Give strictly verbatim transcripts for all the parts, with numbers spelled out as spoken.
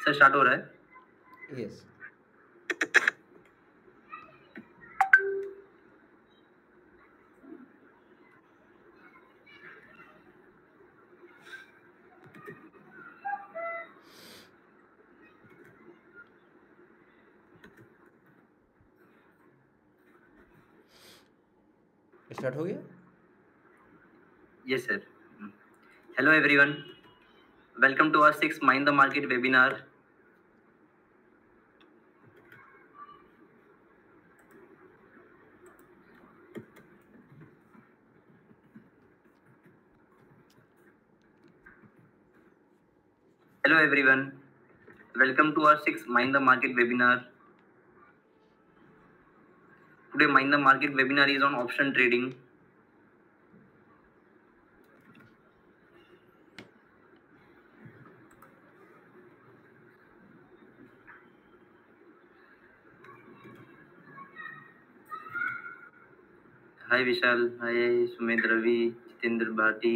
Sir start हो रहा है? यस। स्टार्ट हो गया? Yes sir. Hello everyone, welcome to our six mind the market webinar. Hello everyone, welcome to our sixth Mind the Market webinar. Today Mind the Market webinar is on option trading. Hi Vishal, hi Sumit Ravi, Jitendra Bharti.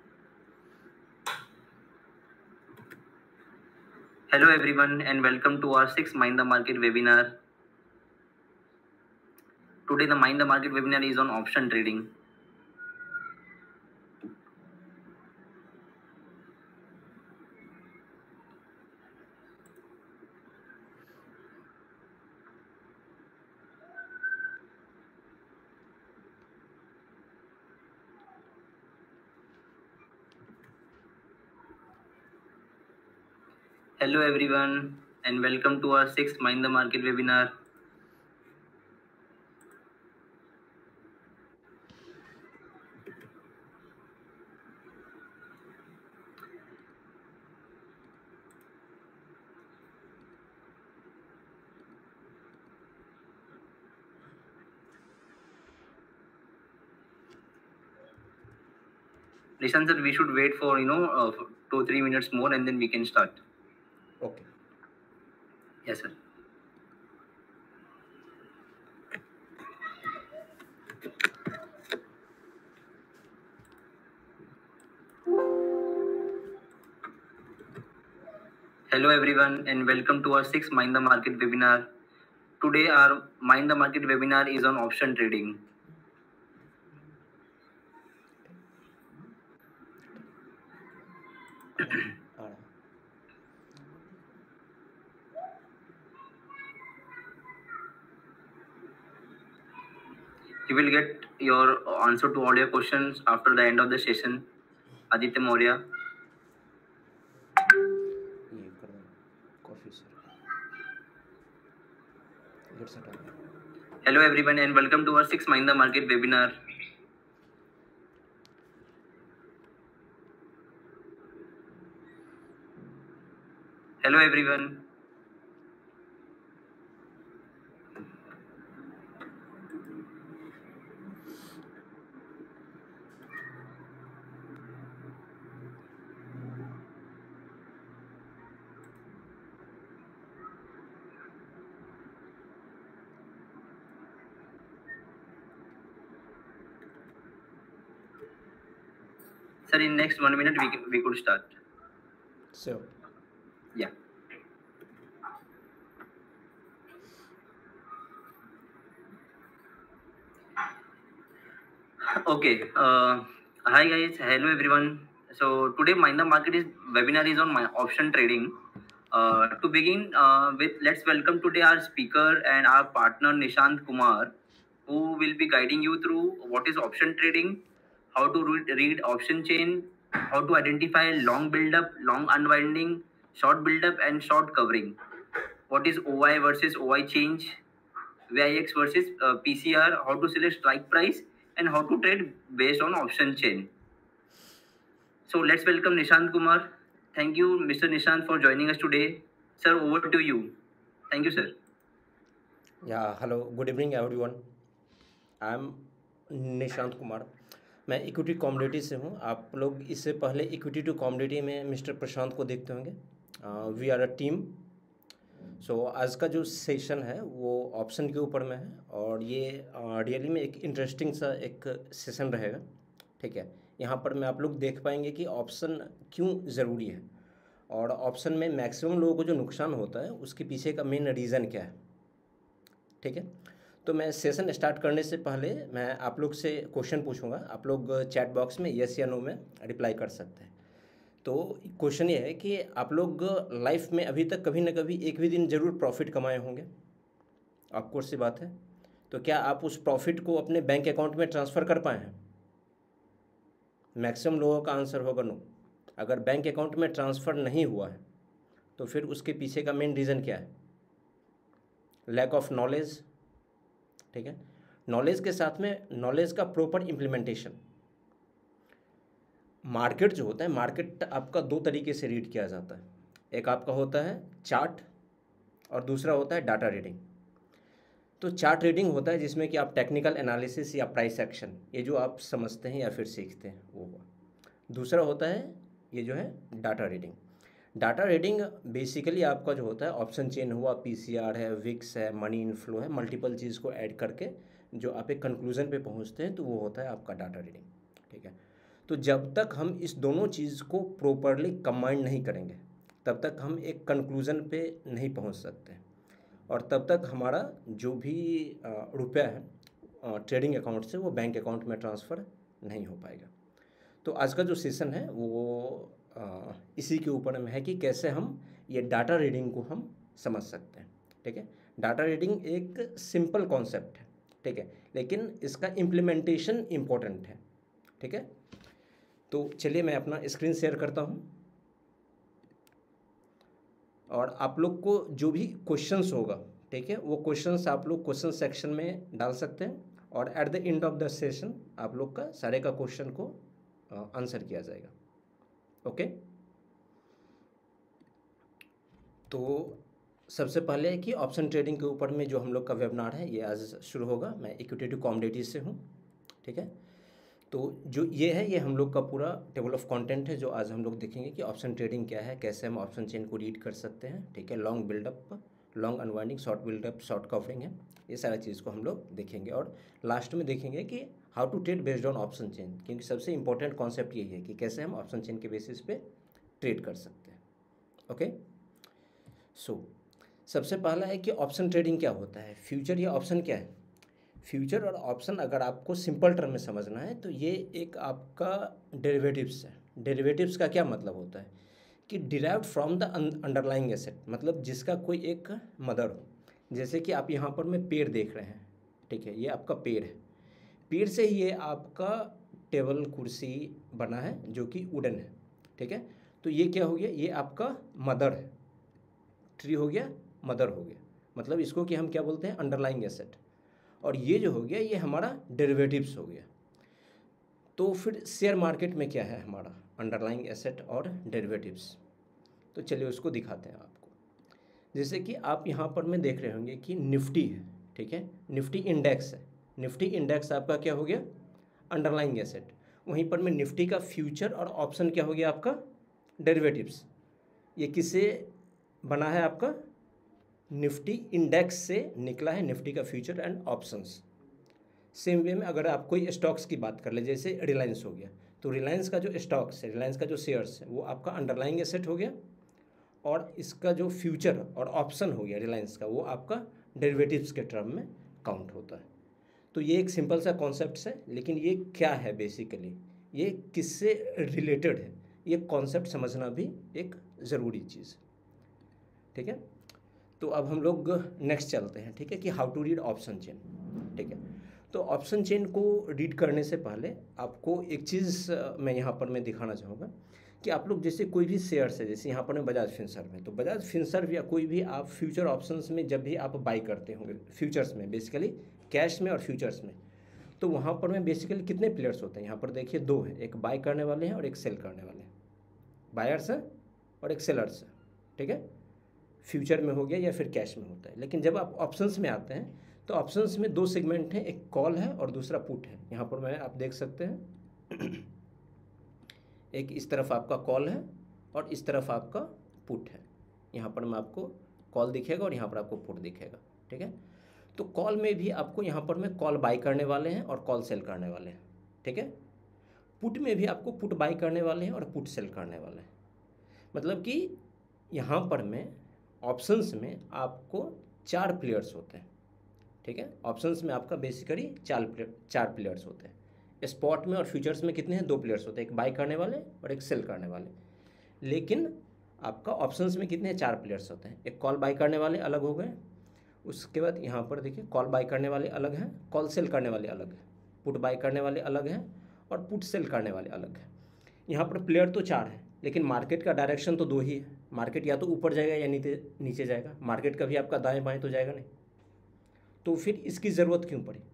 Hello everyone and welcome to our sixth Mind the Market webinar. Today the Mind the Market webinar is on option trading. Hello everyone and welcome to our sixth Mind the Market webinar. Listen sir, we should wait for you know uh, two three minutes more and then we can start. Okay. Yes sir. Hello everyone and welcome to our sixth Mind the Market webinar. Today our Mind the Market webinar is on option trading. You will get your answer to all your questions after the end of the session. Aditya Maurya. ये कर दो coffee sir. Let's start. Hello everyone and welcome to our sixth Mind the Market webinar. Hello everyone. Sir, in next one minute we we could start. Sure. Yeah. Okay. Uh, hi guys. Hello everyone. So today Mind the Market is webinar is on my option trading. Uh, to begin uh, with, let's welcome today our speaker and our partner Nishant Kumar, who will be guiding you through what is option trading, how to read, read option chain, how to identify long build-up, long unwinding, short build-up, and short covering. What is O I versus O I change, V I X versus uh, P C R, how to select strike price, and how to trade based on option chain. So let's welcome Nishant Kumar. Thank you, Mister Nishant, for joining us today. Sir, over to you. Thank you, sir. Yeah, hello, good evening everyone. I am Nishant Kumar. मैं equity commodity से हूँ। आप लोग इससे पहले equity to commodity में mister Prashant को देखते होंगे। We are a team. So आज का जो सेशन है वो ऑप्शन के ऊपर में है और ये रियली में एक इंटरेस्टिंग सा एक सेशन रहेगा। ठीक है, यहाँ पर मैं आप लोग देख पाएंगे कि ऑप्शन क्यों ज़रूरी है और ऑप्शन में मैक्सिमम लोगों को जो नुकसान होता है उसके पीछे का मेन रीज़न क्या है। ठीक है, तो मैं सेशन स्टार्ट करने से पहले मैं आप लोग से क्वेश्चन पूछूंगा, आप लोग चैट बॉक्स में यस या नो में रिप्लाई कर सकते हैं। तो क्वेश्चन ये है कि आप लोग लाइफ में अभी तक कभी ना कभी एक भी दिन ज़रूर प्रॉफिट कमाए होंगे, ऑफकोर्स सी बात है। तो क्या आप उस प्रॉफिट को अपने बैंक अकाउंट में ट्रांसफ़र कर पाए हैं? मैक्सिमम लोगों का आंसर होगा नो। अगर बैंक अकाउंट में ट्रांसफ़र नहीं हुआ है तो फिर उसके पीछे का मेन रीज़न क्या है? Lack of knowledge. ठीक है, नॉलेज के साथ में नॉलेज का प्रॉपर इम्प्लीमेंटेशन। मार्केट जो होता है, मार्केट आपका दो तरीके से रीड किया जाता है। एक आपका होता है चार्ट और दूसरा होता है डाटा रीडिंग। तो चार्ट रीडिंग होता है जिसमें कि आप टेक्निकल एनालिसिस या प्राइस एक्शन, ये जो आप समझते हैं या फिर सीखते हैं वो हुआ। दूसरा होता है ये जो है data reading. Data reading basically आपका जो होता है ऑप्शन चेन हुआ, पीसीआर है, विक्स है, मनी इनफ्लो है, मल्टीपल चीज़ को ऐड करके जो आप एक कंक्लूजन पे पहुंचते हैं तो वो होता है आपका डाटा रीडिंग। ठीक है, तो जब तक हम इस दोनों चीज़ को प्रॉपरली कंबाइन नहीं करेंगे तब तक हम एक कंक्लूजन पे नहीं पहुंच सकते, और तब तक हमारा जो भी रुपया है ट्रेडिंग अकाउंट से वो बैंक अकाउंट में ट्रांसफ़र नहीं हो पाएगा। तो आज का जो सेशन है वो आ, इसी के ऊपर में है कि कैसे हम ये डाटा रीडिंग को हम समझ सकते हैं। ठीक है, डाटा रीडिंग एक सिंपल कॉन्सेप्ट है। ठीक है, लेकिन इसका इम्प्लीमेंटेशन इम्पोर्टेंट है। ठीक है, तो चलिए मैं अपना स्क्रीन शेयर करता हूँ और आप लोग को जो भी क्वेश्चंस होगा, ठीक है, वो क्वेश्चंस आप लोग क्वेश्चन सेक्शन में डाल सकते हैं और at the end of the session आप लोग का सारे का क्वेश्चन को आंसर किया जाएगा। ओके, तो सबसे पहले है कि ऑप्शन ट्रेडिंग के ऊपर में जो हम लोग का वेबिनार है ये आज शुरू होगा। मैं इक्विटी टू कमोडिटीज से हूँ। ठीक है, तो जो ये है ये हम लोग का पूरा टेबल ऑफ कंटेंट है जो आज हम लोग देखेंगे कि ऑप्शन ट्रेडिंग क्या है, कैसे हम ऑप्शन चेन को रीड कर सकते हैं। ठीक है, long buildup, long unwinding, short buildup, short covering है, ये सारा चीज़ को हम लोग देखेंगे। और लास्ट में देखेंगे कि how to trade based on option chain, क्योंकि सबसे इंपॉर्टेंट कॉन्सेप्ट यही है कि कैसे हम ऑप्शन चेन के बेसिस पे ट्रेड कर सकते हैं। ओके, सो सबसे पहला है कि ऑप्शन ट्रेडिंग क्या होता है। फ्यूचर या ऑप्शन क्या है? फ्यूचर और ऑप्शन अगर आपको सिंपल टर्म में समझना है तो ये एक आपका डेरिवेटिव्स है। डेरिवेटिव्स का क्या मतलब होता है कि derived from the underlying asset, मतलब जिसका कोई एक मदर हो। जैसे कि आप यहाँ पर में पेड़ देख रहे हैं, ठीक है, ये आपका पेड़ है, पेड़ से ही ये आपका टेबल कुर्सी बना है जो कि वुडन है। ठीक है, तो ये क्या हो गया, ये आपका मदर है, ट्री हो गया, मदर हो गया, मतलब इसको कि हम क्या बोलते हैं, अंडरलाइंग एसेट। और ये जो हो गया ये हमारा डेरिवेटिव्स हो गया। तो फिर शेयर मार्केट में क्या है हमारा, अंडरलाइंग एसेट और डेरिवेटिव्स। तो चलिए उसको दिखाते हैं आपको। जैसे कि आप यहाँ पर में देख रहे होंगे कि निफ्टी है, ठीक है, निफ्टी इंडेक्स है। निफ्टी इंडेक्स आपका क्या हो गया, अंडरलाइंग एसेट। वहीं पर में निफ्टी का फ्यूचर और ऑप्शन क्या हो गया आपका, डेरिवेटिव्स। ये किससे बना है आपका, निफ्टी इंडेक्स से निकला है निफ्टी का future and options. Same way में अगर आप कोई स्टॉक्स की बात कर ले, जैसे रिलायंस हो गया, तो रिलायंस का जो स्टॉक्स है, रिलायंस का जो शेयर्स है वो आपका अंडरलाइंग एसेट हो गया, और इसका जो फ्यूचर और ऑप्शन हो गया रिलायंस का वो आपका डेरिवेटिव्स के टर्म में काउंट होता है। तो ये एक सिंपल सा कॉन्सेप्ट है, लेकिन ये क्या है बेसिकली, ये किससे रिलेटेड है, ये कॉन्सेप्ट समझना भी एक ज़रूरी चीज़। ठीक है, तो अब हम लोग नेक्स्ट चलते हैं। ठीक है, कि how to read option chain. ठीक है, तो ऑप्शन चेन को रीड करने से पहले आपको एक चीज़ मैं यहाँ पर मैं दिखाना चाहूँगा कि आप लोग जैसे कोई भी शेयर्स है, जैसे यहाँ पर मैं बजाज फिनसर्व में, तो बजाज फिनसर्व या कोई भी आप फ्यूचर ऑप्शंस में जब भी आप बाई करते होंगे, फ्यूचर्स में बेसिकली कैश में और फ्यूचर्स में, तो वहाँ पर में बेसिकली कितने प्लेयर्स होते हैं, यहाँ पर देखिए दो है, एक बाई करने वाले हैं और एक सेल करने वाले हैं, बायर्स है और एक सेलर्स है। ठीक है, फ्यूचर में हो गया या फिर कैश में होता है। लेकिन जब आप ऑप्शंस में आते हैं तो ऑप्शंस में दो सेगमेंट हैं, एक कॉल है और दूसरा पुट है। यहाँ पर मैं आप देख सकते हैं एक इस तरफ आपका कॉल है और इस तरफ आपका पुट है। यहाँ पर मैं आपको कॉल दिखेगा और यहाँ पर आपको पुट दिखेगा। ठीक है, तो कॉल में भी आपको यहाँ पर में कॉल बाई करने वाले हैं और कॉल सेल करने वाले हैं। ठीक है, पुट में भी आपको पुट बाई करने वाले हैं और पुट सेल करने वाले हैं। मतलब कि यहाँ पर में ऑप्शंस में आपको चार प्लेयर्स होते हैं, ठीक है। ऑप्शंस में आपका बेसिकली चार प्लेयर चार प्लेयर्स होते हैं। स्पॉट में और फ्यूचर्स में कितने हैं? दो प्लेयर्स होते हैं, एक बाई करने वाले और एक सेल करने वाले। लेकिन आपका ऑप्शंस में कितने हैं? चार प्लेयर्स होते हैं। एक कॉल बाई करने वाले अलग हो गए, उसके बाद यहाँ पर देखिए कॉल बाई करने वाले अलग हैं, कॉल सेल करने वाले अलग हैं, पुट बाई करने वाले अलग हैं और पुट सेल करने वाले अलग हैं। यहाँ पर प्लेयर तो चार हैं, लेकिन मार्केट का डायरेक्शन तो दो ही है। मार्केट या तो ऊपर जाएगा या नीचे नीचे जाएगा। मार्केट कभी आपका दाएं बाएं तो जाएगा नहीं। तो फिर इसकी ज़रूरत क्यों पड़ी?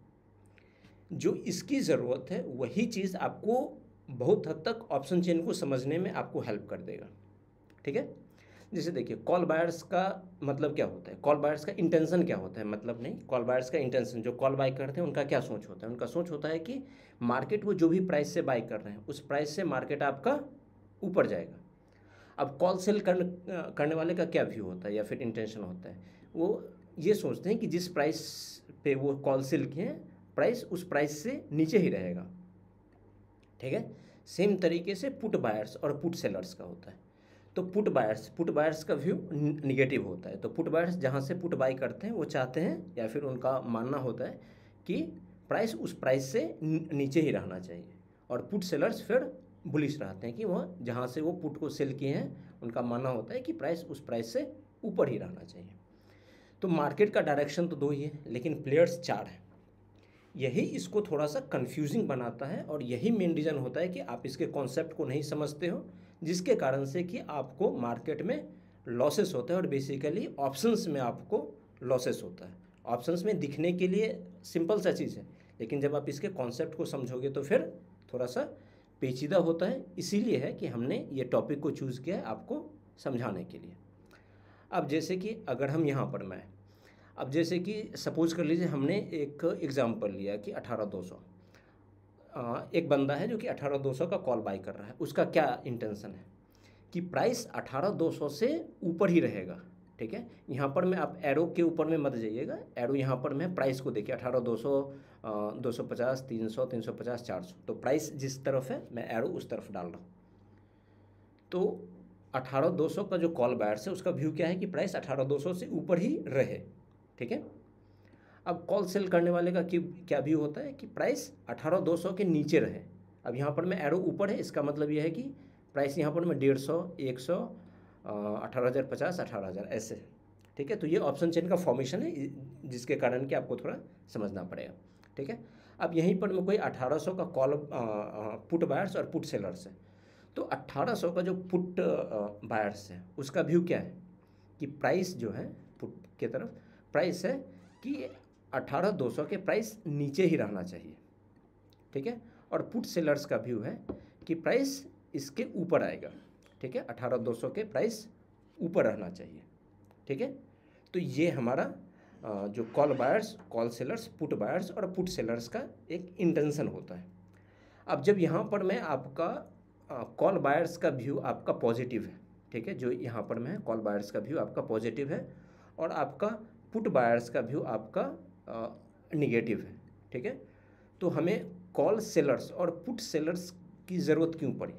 जो इसकी ज़रूरत है वही चीज़ आपको बहुत हद तक ऑप्शन चेन को समझने में आपको हेल्प कर देगा, ठीक है। जैसे देखिए कॉल बायर्स का मतलब क्या होता है, कॉल बायर्स का इंटेंशन क्या होता है, मतलब नहीं, कॉल बायर्स का इंटेंशन, जो कॉल बाय करते हैं उनका क्या सोच होता है? उनका सोच होता है कि मार्केट वो जो भी प्राइस से बाय कर रहे हैं उस प्राइस से मार्केट आपका ऊपर जाएगा। अब कॉल सेल करने करने वाले का क्या व्यू होता है या फिर इंटेंशन होता है? वो ये सोचते हैं कि जिस प्राइस पे वो कॉल सेल किए हैं प्राइस उस प्राइस से नीचे ही रहेगा, ठीक है। सेम तरीके से पुट बायर्स और पुट सेलर्स का होता है। तो पुट बायर्स पुट बायर्स का व्यू निगेटिव होता है। तो पुट बायर्स जहाँ से पुट बाय करते हैं वो चाहते हैं या फिर उनका मानना होता है कि प्राइस उस प्राइस से नीचे ही रहना चाहिए, और पुट सेलर्स फिर बुलिश रहते हैं कि वह जहाँ से वो पुट को सेल किए हैं उनका मानना होता है कि प्राइस उस प्राइस से ऊपर ही रहना चाहिए। तो मार्केट का डायरेक्शन तो दो ही है, लेकिन प्लेयर्स चार हैं। यही इसको थोड़ा सा कंफ्यूजिंग बनाता है और यही मेन रीज़न होता है कि आप इसके कॉन्सेप्ट को नहीं समझते हो, जिसके कारण से कि आपको मार्केट में लॉसेस होता है और बेसिकली ऑप्शंस में आपको लॉसेस होता है। ऑप्शंस में दिखने के लिए सिंपल सा चीज़ है, लेकिन जब आप इसके कॉन्सेप्ट को समझोगे तो फिर थोड़ा सा पेचीदा होता है। इसीलिए है कि हमने ये टॉपिक को चूज़ किया है आपको समझाने के लिए। अब जैसे कि अगर हम यहाँ पर मैं अब जैसे कि सपोज कर लीजिए हमने एक एग्जांपल लिया कि अठारह दो सौ, एक बंदा है जो कि अठारह दो सौ का कॉल बाय कर रहा है। उसका क्या इंटेंशन है कि प्राइस अठारह दो सौ से ऊपर ही रहेगा, ठीक है। यहाँ पर मैं आप एरो के ऊपर में मत जाइएगा, एरो यहाँ पर मैं प्राइस को देखिए अठारह दो सौ, दो सौ पचास, तीन सौ, तीन सौ पचास, चार सौ, तो प्राइस जिस तरफ है मैं एरो उस तरफ डाल रहा हूँ। तो अठारह दो सौ का जो कॉल बायर्स है उसका व्यू क्या है कि प्राइस अठारह दो सौ से ऊपर ही रहे, ठीक है। अब कॉल सेल करने वाले का क्या व्यू होता है कि प्राइस अठारह दो सौ के नीचे रहे। अब यहाँ पर मैं एरो ऊपर है, इसका मतलब यह है कि प्राइस यहाँ पर मैं डेढ़ सौ, एक सौ, अठारह हज़ार पचास, अठारह हज़ार ऐसे, ठीक है। तो ये ऑप्शन चेन का फॉर्मेशन है जिसके कारण कि आपको थोड़ा समझना पड़ेगा, ठीक है। अब यहीं पर मैं कोई अठारह सौ का कॉल पुट बायर्स और पुट सेलर्स है, तो अठारह सौ का जो पुट बायर्स है उसका व्यू क्या है कि प्राइस जो है पुट के तरफ प्राइस है कि अठारह दो सौ के प्राइस नीचे ही रहना चाहिए, ठीक है। और पुट सेलर्स का व्यू है कि प्राइस इसके ऊपर आएगा, ठीक है। अठारह दो सौ के प्राइस ऊपर रहना चाहिए, ठीक है। तो ये हमारा जो call buyers, call sellers, put buyers और पुट सेलर्स का एक इंटेंशन होता है। अब जब यहाँ पर मैं आपका कॉल बायर्स का व्यू आपका पॉजिटिव है, ठीक है, जो यहाँ पर मैं कॉल बायर्स का व्यू आपका पॉजिटिव है और आपका पुट बायर्स का व्यू आपका निगेटिव है, ठीक है। तो हमें कॉल सेलर्स और पुट सेलर्स की ज़रूरत क्यों पड़ी,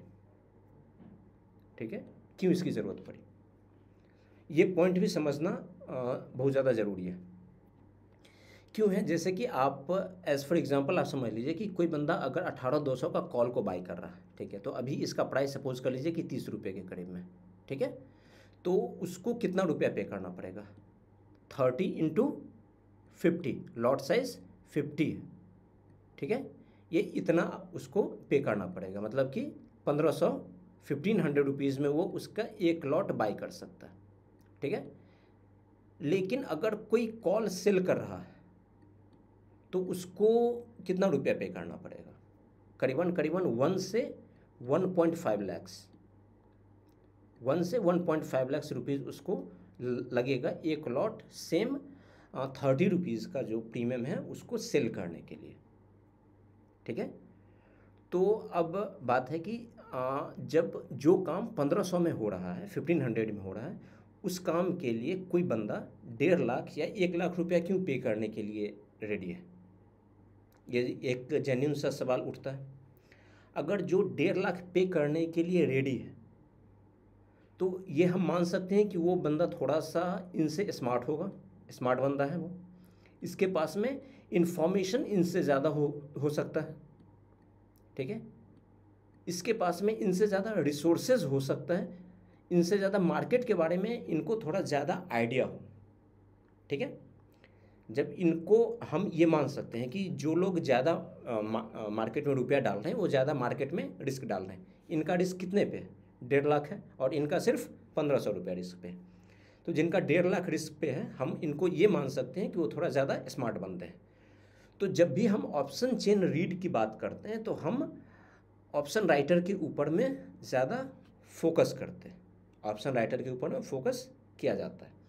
ठीक है, क्यों इसकी ज़रूरत पड़ी, ये पॉइंट भी समझना बहुत ज़्यादा ज़रूरी है। क्यों है? जैसे कि आप एज़ फॉर एग्जांपल आप समझ लीजिए कि कोई बंदा अगर अठारह दो सौ का कॉल को बाय कर रहा है, ठीक है, तो अभी इसका प्राइस सपोज कर लीजिए कि तीस रुपये के करीब में, ठीक है। तो उसको कितना रुपया पे करना पड़ेगा? Thirty into fifty, lot size fifty है, ठीक है। ये इतना उसको पे करना पड़ेगा, मतलब कि पंद्रह सौ फिफ्टीन हंड्रेड रुपीज़ में वो उसका एक लॉट बाय कर सकता है, ठीक है। लेकिन अगर कोई कॉल सेल कर रहा है तो उसको कितना रुपया पे करना पड़ेगा? करीबन करीबन वन से one point five lakhs one से one point five lakhs rupees उसको लगेगा एक लॉट सेम थर्टी रुपीज़ का जो प्रीमियम है उसको सेल करने के लिए, ठीक है। तो अब बात है कि आ, जब जो काम पंद्रह सौ में हो रहा है, फिफ्टीन हंड्रेड में हो रहा है, उस काम के लिए कोई बंदा डेढ़ लाख या एक लाख रुपया क्यों पे करने के लिए रेडी है? ये एक जेन्युइन सा सवाल उठता है। अगर जो डेढ़ लाख पे करने के लिए रेडी है तो ये हम मान सकते हैं कि वो बंदा थोड़ा सा इनसे स्मार्ट होगा, स्मार्ट बंदा है वो, इसके पास में इंफॉर्मेशन इनसे ज़्यादा हो हो सकता है, ठीक है, इसके पास में इनसे ज़्यादा रिसोर्सेज हो सकता है, इनसे ज़्यादा मार्केट के बारे में इनको थोड़ा ज़्यादा आइडिया हो, ठीक है। जब इनको हम ये मान सकते हैं कि जो लोग ज़्यादा मा, मार्केट में रुपया डाल रहे हैं वो ज़्यादा मार्केट में रिस्क डाल रहे हैं, इनका रिस्क कितने पे है, डेढ़ लाख है और इनका सिर्फ पंद्रह सौ रुपया रिस्क पे है। तो जिनका डेढ़ लाख रिस्क पे है हम इनको ये मान सकते हैं कि वो थोड़ा ज़्यादा स्मार्ट बनते हैं। तो जब भी हम ऑप्शन चेन रीड की बात करते हैं तो हम ऑप्शन राइटर के ऊपर में ज़्यादा फोकस करते हैं, ऑप्शन राइटर के ऊपर में फोकस किया जाता है।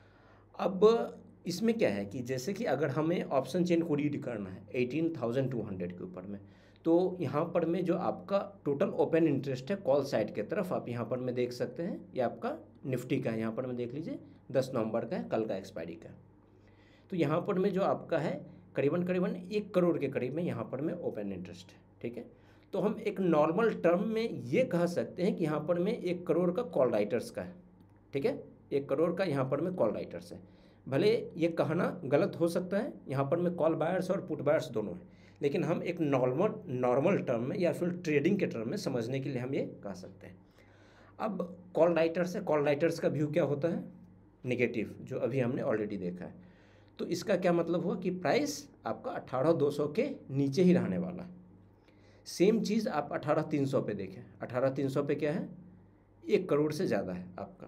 अब इसमें क्या है कि जैसे कि अगर हमें ऑप्शन चेन को रीड करना है एटीन थाउजेंड टू हंड्रेड के ऊपर में, तो यहाँ पर में जो आपका टोटल ओपन इंटरेस्ट है कॉल साइड के तरफ, आप यहाँ पर में देख सकते हैं, ये आपका निफ्टी का है, यहाँ पर में देख लीजिए दस नवंबर का है, कल का एक्सपायरी का है। तो यहाँ पर में जो आपका है करीबन करीबन एक करोड़ के करीब में यहाँ पर में ओपन इंटरेस्ट है, ठीक है। तो हम एक नॉर्मल टर्म में ये कह सकते हैं कि यहाँ पर में एक करोड़ का कॉल राइटर्स का है, ठीक है, एक करोड़ का यहाँ पर में कॉल राइटर्स है। भले ये कहना गलत हो सकता है, यहाँ पर में कॉल बायर्स और पुट बायर्स दोनों हैं, लेकिन हम एक नॉर्मल नॉर्मल टर्म में या फिर ट्रेडिंग के टर्म में समझने के लिए हम ये कह सकते हैं। अब कॉल राइटर्स है, कॉल राइटर्स का व्यू क्या होता है, नेगेटिव, जो अभी हमने ऑलरेडी देखा है। तो इसका क्या मतलब हुआ कि प्राइस आपका अठारह दो सौ के नीचे ही रहने वाला है। सेम चीज़ आप अठारह तीन सौ पे देखें, अठारह तीन सौ पे क्या है, एक करोड़ से ज़्यादा है आपका।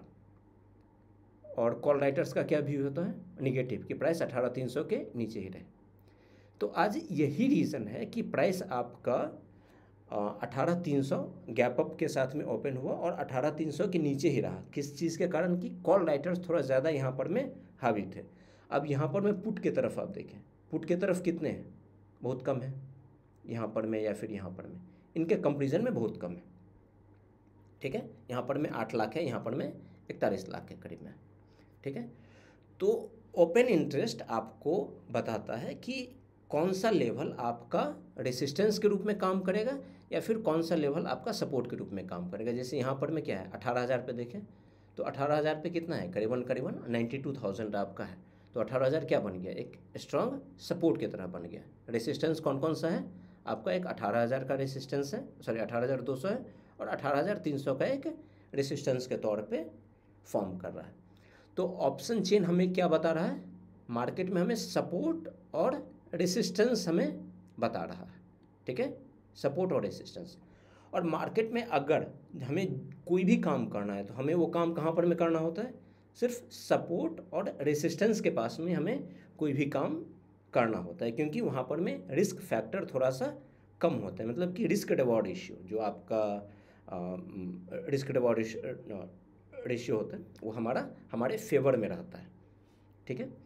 और कॉल राइटर्स का क्या व्यू होता है, निगेटिव, कि प्राइस अठारह तीन सौ के नीचे ही रहे। तो आज यही रीज़न है कि प्राइस आपका अठारह तीन सौ गैप अप के साथ में ओपन हुआ और अठारह तीन सौ के नीचे ही रहा। किस चीज़ के कारण कि कॉल राइटर्स थोड़ा ज़्यादा यहाँ पर में हावी थे। अब यहाँ पर में पुट के तरफ आप देखें, पुट के तरफ कितने हैं, बहुत कम है यहाँ पर में या फिर यहाँ पर में, इनके कंपेरिजन में बहुत कम है, ठीक है। यहाँ पर में आठ लाख है, यहाँ पर में इकतालीस लाख के करीब में, ठीक है। तो ओपन इंटरेस्ट आपको बताता है कि कौन सा लेवल आपका रेसिस्टेंस के रूप में काम करेगा या फिर कौन सा लेवल आपका सपोर्ट के रूप में काम करेगा। जैसे यहाँ पर में क्या है, अठारह हज़ार पे देखें तो अठारह हज़ार पे कितना है, करीबन करीबन नाइन्टी टू थाउजेंड आपका है। तो अठारह हज़ार क्या बन गया, एक स्ट्रॉन्ग सपोर्ट की तरह बन गया। रेसिस्टेंस कौन कौन सा है आपका, एक अठारह हज़ार का रेसिस्टेंस है, सॉरी अठारह हज़ार दो सौ है, और अठारह हज़ार तीन सौ का एक रेसिस्टेंस के तौर पे फॉर्म कर रहा है। तो ऑप्शन चेन हमें क्या बता रहा है, मार्केट में हमें सपोर्ट और रेसिस्टेंस हमें बता रहा है, ठीक है, सपोर्ट और रेसिस्टेंस। और मार्केट में अगर हमें कोई भी काम करना है तो हमें वो काम कहाँ पर में करना होता है, सिर्फ सपोर्ट और रेसिस्टेंस के पास में हमें कोई भी काम करना होता है, क्योंकि वहाँ पर में रिस्क फैक्टर थोड़ा सा कम होता है। मतलब कि रिस्क रिवॉर्ड रेशियो, जो आपका रिस्क रिवॉर्ड रेशियो होता है वो हमारा हमारे फेवर में रहता है, ठीक है।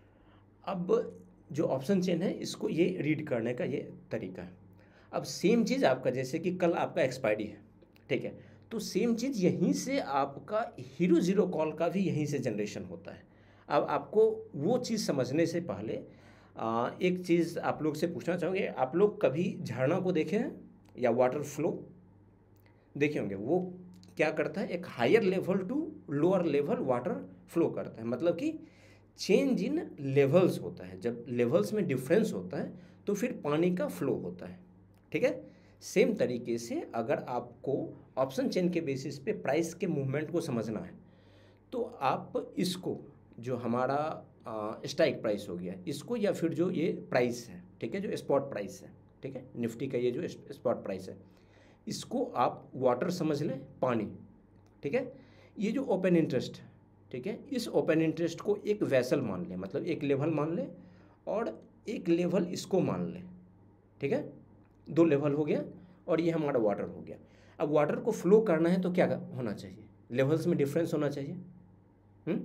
अब जो ऑप्शन चेन है इसको ये रीड करने का ये तरीका है। अब सेम चीज़ आपका, जैसे कि कल आपका एक्सपायरी है, ठीक है, तो सेम चीज़ यहीं से आपका हीरो ज़ीरो कॉल का भी यहीं से जनरेशन होता है। अब आपको वो चीज़ समझने से पहले आ, एक चीज़ आप लोग से पूछना चाहूँगे, आप लोग कभी झरना को देखे हैं या वाटर फ्लो देखे होंगे? वो क्या करता है, एक higher level to lower level water flow करता है। मतलब कि चेंज इन लेवल्स होता है, जब लेवल्स में डिफरेंस होता है तो फिर पानी का फ्लो होता है, ठीक है। सेम तरीके से अगर आपको ऑप्शन चेन के बेसिस पे प्राइस के मूवमेंट को समझना है तो आप इसको, जो हमारा स्ट्राइक प्राइस हो गया इसको, या फिर जो ये प्राइस है, ठीक है, जो स्पॉट प्राइस है, ठीक है, निफ्टी का ये जो स्पॉट प्राइस है, इसको आप वाटर समझ लें, पानी, ठीक है। ये जो ओपन इंटरेस्ट है, ठीक है, इस ओपन इंटरेस्ट को एक वैसल मान लें, मतलब एक लेवल मान लें और एक लेवल इसको मान लें, ठीक है, दो लेवल हो गया और ये हमारा वाटर हो गया। अब वाटर को फ्लो करना है तो क्या होना चाहिए, लेवल्स में डिफरेंस होना चाहिए। हुँ?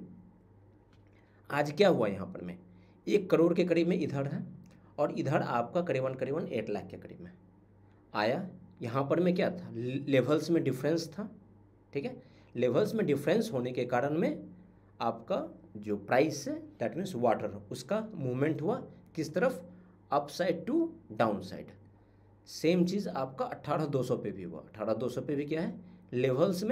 आज क्या हुआ यहाँ पर में, एक करोड़ के करीब में इधर है और इधर आपका करीबन करीबन एट लाख के करीब में आया। यहाँ पर में क्या था, लेवल्स में डिफरेंस था, ठीक है। लेवल्स में डिफरेंस होने के कारण में आपका जो प्राइस है दैट मीन्स वाटर, उसका मूवमेंट हुआ किस तरफ, up side to down side. Same चीज़ आपका अट्ठारह दो सौ पे भी हुआ। अट्ठारह दो सौ पे भी क्या है, लेवल्स में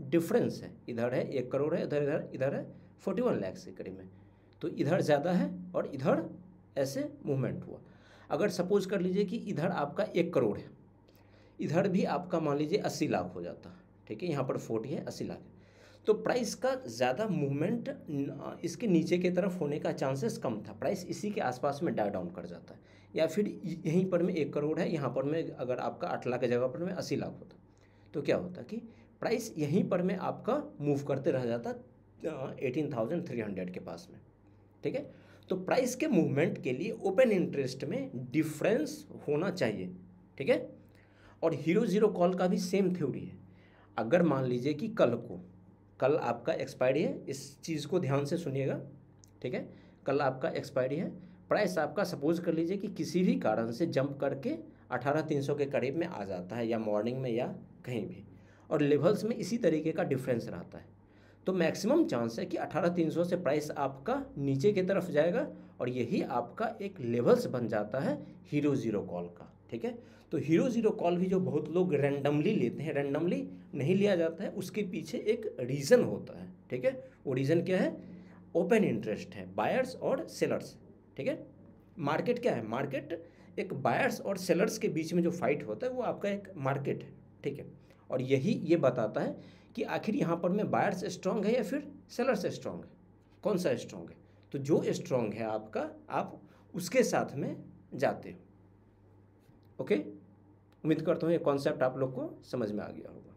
डिफरेंस है, इधर है एक करोड़ है, इधर इधर इधर है फोर्टी वन लैक्स के करीब में, तो इधर ज़्यादा है और इधर ऐसे मूवमेंट हुआ। अगर सपोज कर लीजिए कि इधर आपका एक करोड़ है, इधर भी आपका मान लीजिए अस्सी लाख हो जाता, ठीक है, यहाँ पर फोर्टी है, अस्सी लाख है, तो प्राइस का ज़्यादा मूवमेंट इसके नीचे की तरफ होने का चांसेस कम था, प्राइस इसी के आसपास में डाई डाउन कर जाता है। या फिर यहीं पर में एक करोड़ है, यहाँ पर में अगर आपका आठ लाख की जगह पर में अस्सी लाख होता, तो क्या होता कि प्राइस यहीं पर में आपका मूव करते रह जाता एटीन थाउजेंड थ्री हंड्रेड के पास में, ठीक है। तो प्राइस के मूवमेंट के लिए ओपन इंटरेस्ट में डिफरेंस होना चाहिए, ठीक है। और हीरो ज़ीरो कॉल का भी सेम थ्योरी है। अगर मान लीजिए कि कल को कल आपका एक्सपायरी है, इस चीज़ को ध्यान से सुनिएगा, ठीक है, कल आपका एक्सपायरी है, प्राइस आपका सपोज कर लीजिए कि किसी भी कारण से जंप करके अठारह तीन सौ के करीब में आ जाता है, या मॉर्निंग में या कहीं भी, और लेवल्स में इसी तरीके का डिफरेंस रहता है, तो मैक्सिमम चांस है कि अठारह तीन सौ से प्राइस आपका नीचे की तरफ जाएगा, और यही आपका एक लेवल्स बन जाता है हीरो ज़ीरो कॉल का, ठीक है। तो हीरो ज़ीरो कॉल भी जो बहुत लोग रैंडमली लेते हैं, रैंडमली नहीं लिया जाता है, उसके पीछे एक रीज़न होता है, ठीक है। वो रीज़न क्या है? ओपन इंटरेस्ट है, बायर्स और सेलर्स, ठीक है। मार्केट क्या है? मार्केट एक बायर्स और सेलर्स के बीच में जो फाइट होता है वो आपका एक मार्केट है, ठीक है। और यही ये बताता है कि आखिर यहाँ पर में बायर्स स्ट्रांग है या फिर सेलर्स स्ट्रांग है, कौन सा स्ट्रांग है। तो जो स्ट्रांग है आपका, आप उसके साथ में जाते हो, ओके। उम्मीद करता हूँ ये कॉन्सेप्ट आप लोग को समझ में आ गया होगा,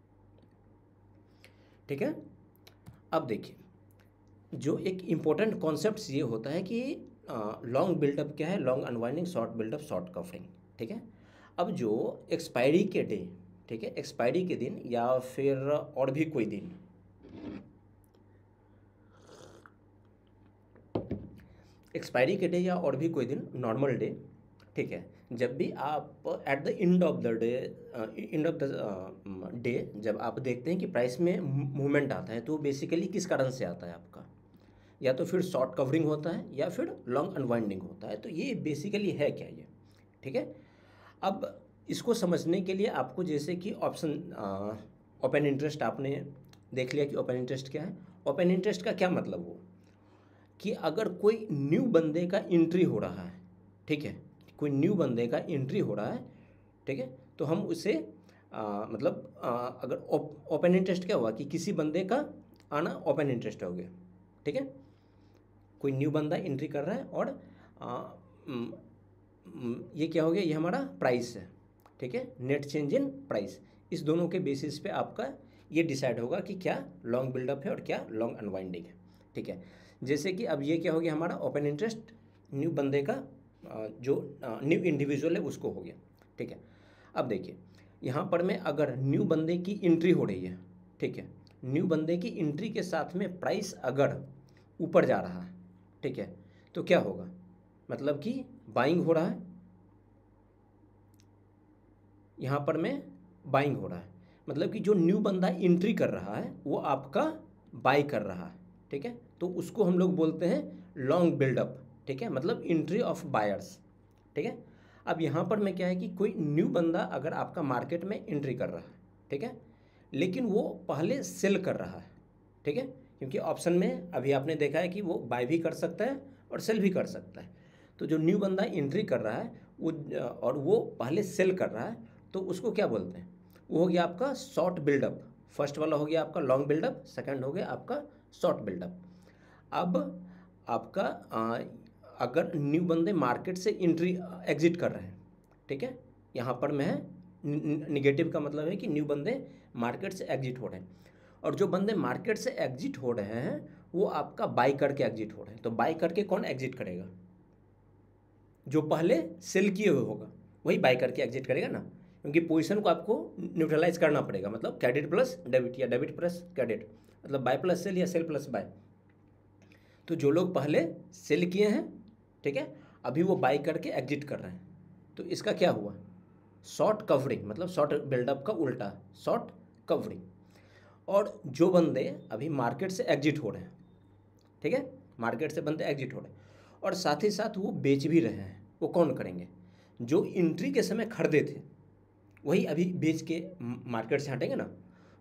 ठीक है। अब देखिए, जो एक इम्पोर्टेंट कॉन्सेप्ट ये होता है कि लॉन्ग बिल्डअप क्या है, long unwinding, short buildup, short covering, ठीक है। अब जो एक्सपायरी के डे, ठीक है, एक्सपायरी के दिन या फिर और भी कोई दिन, एक्सपायरी के डे या और भी कोई दिन, नॉर्मल डे, ठीक है, जब भी आप at the end of the day end of the day जब आप देखते हैं कि प्राइस में मूवमेंट आता है, तो बेसिकली किस कारण से आता है आपका, या तो फिर शॉर्ट कवरिंग होता है या फिर लॉन्ग अनवाइंडिंग होता है। तो ये बेसिकली है क्या ये, ठीक है। अब इसको समझने के लिए आपको जैसे कि ऑप्शन ओपन इंटरेस्ट आपने देख लिया कि ओपन इंटरेस्ट क्या है। ओपन इंटरेस्ट का क्या मतलब हो कि अगर कोई न्यू बंदे का एंट्री हो रहा है, ठीक है, कोई न्यू बंदे का एंट्री हो रहा है, ठीक है, तो हम उसे आ, मतलब आ, अगर ओपन इंटरेस्ट क्या हुआ कि किसी बंदे का आना ओपन इंटरेस्ट हो गया, ठीक है। कोई न्यू बंदा एंट्री कर रहा है और आ, म, म, ये क्या हो गया, ये हमारा प्राइस है, ठीक है, नेट चेंज इन प्राइस। इस दोनों के बेसिस पे आपका ये डिसाइड होगा कि क्या लॉन्ग बिल्डअप है और क्या लॉन्ग अनवाइंडिंग है, ठीक है। जैसे कि अब ये क्या हो गया, हमारा ओपन इंटरेस्ट न्यू बंदे का जो न्यू इंडिविजुअल है उसको हो गया, ठीक है। अब देखिए यहाँ पर में अगर न्यू बंदे की एंट्री हो रही है, ठीक है, न्यू बंदे की एंट्री के साथ में प्राइस अगर ऊपर जा रहा है, ठीक है, तो क्या होगा, मतलब कि बाइंग हो रहा है, यहाँ पर में बाइंग हो रहा है, मतलब कि जो न्यू बंदा एंट्री कर रहा है वो आपका बाई कर रहा है, ठीक है। तो उसको हम लोग बोलते हैं लॉन्ग बिल्डअप, ठीक है, मतलब एंट्री ऑफ बायर्स, ठीक है। अब यहाँ पर में क्या है कि कोई न्यू बंदा अगर आपका मार्केट में एंट्री कर रहा है, ठीक है, लेकिन वो पहले सेल कर रहा है, ठीक है, क्योंकि ऑप्शन में अभी आपने देखा है कि वो बाय भी कर सकता है और सेल भी कर सकता है। तो जो न्यू बंदा एंट्री कर रहा है वो और वो पहले सेल कर रहा है, तो उसको क्या बोलते हैं, वो हो गया आपका शॉर्ट बिल्डअप। फर्स्ट वाला हो गया आपका लॉन्ग बिल्डअप, सेकंड हो गया आपका शॉर्ट बिल्डअप। अब आपका आ, अगर न्यू बंदे मार्केट से एंट्री एग्जिट कर रहे हैं, ठीक है, यहाँ पर में है निगेटिव का मतलब है कि न्यू बंदे मार्केट से एग्जिट हो रहे हैं, और जो बंदे मार्केट से एग्जिट हो रहे हैं वो आपका बाई करके एग्जिट हो रहे हैं। तो बाई करके कौन एग्जिट करेगा, जो पहले सेल किए हुए होगा वही बाई करके एग्जिट करेगा ना, क्योंकि पोजीशन को आपको न्यूट्रलाइज करना पड़ेगा, मतलब क्रेडिट प्लस डेबिट या डेबिट प्लस क्रेडिट, मतलब बाय प्लस सेल या सेल प्लस बाय। तो जो लोग पहले सेल किए हैं, ठीक है, अभी वो बाई करके एग्जिट कर रहे हैं, तो इसका क्या हुआ, शॉर्ट कवरिंग, मतलब शॉर्ट बिल्डअप का उल्टा शॉर्ट कवरिंग। और जो बंदे अभी मार्केट से एग्जिट हो रहे हैं, ठीक है, मार्केट से बंदे एग्जिट हो रहे हैं और साथ ही साथ वो बेच भी रहे हैं, वो कौन करेंगे, जो एंट्री के समय खरीदे थे वही अभी बेच के मार्केट से हटेंगे ना।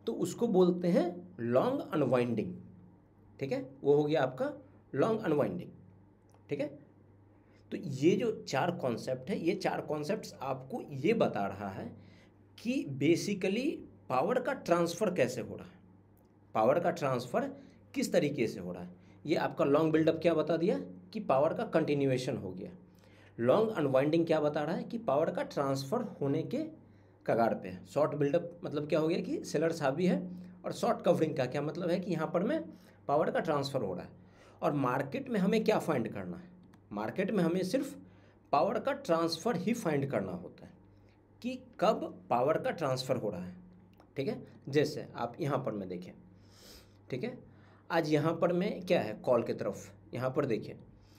तो उसको बोलते हैं लॉन्ग अनवाइंडिंग, ठीक है, वो हो गया आपका लॉन्ग अनवाइंडिंग, ठीक है। तो ये जो चार कॉन्सेप्ट है, ये चार कॉन्सेप्ट्स आपको ये बता रहा है कि बेसिकली पावर का ट्रांसफ़र कैसे हो रहा है, पावर का ट्रांसफ़र किस तरीके से हो रहा है। ये आपका लॉन्ग बिल्डअप क्या बता दिया कि पावर का कंटिन्यूएशन हो गया। लॉन्ग अनवाइंडिंग क्या बता रहा है कि पावर का ट्रांसफ़र होने के कगार पे है। शॉर्ट बिल्डअप मतलब क्या हो गया कि सेलर्स हावी है, और शॉर्ट कवरिंग का क्या मतलब है कि यहाँ पर में पावर का ट्रांसफ़र हो रहा है। और मार्केट में हमें क्या फाइंड करना है, मार्केट में हमें सिर्फ पावर का ट्रांसफ़र ही फाइंड करना होता है कि कब पावर का ट्रांसफ़र हो रहा है, ठीक है। जैसे आप यहाँ पर में देखें, ठीक है, आज यहाँ पर में क्या है, कॉल की तरफ यहाँ पर देखिए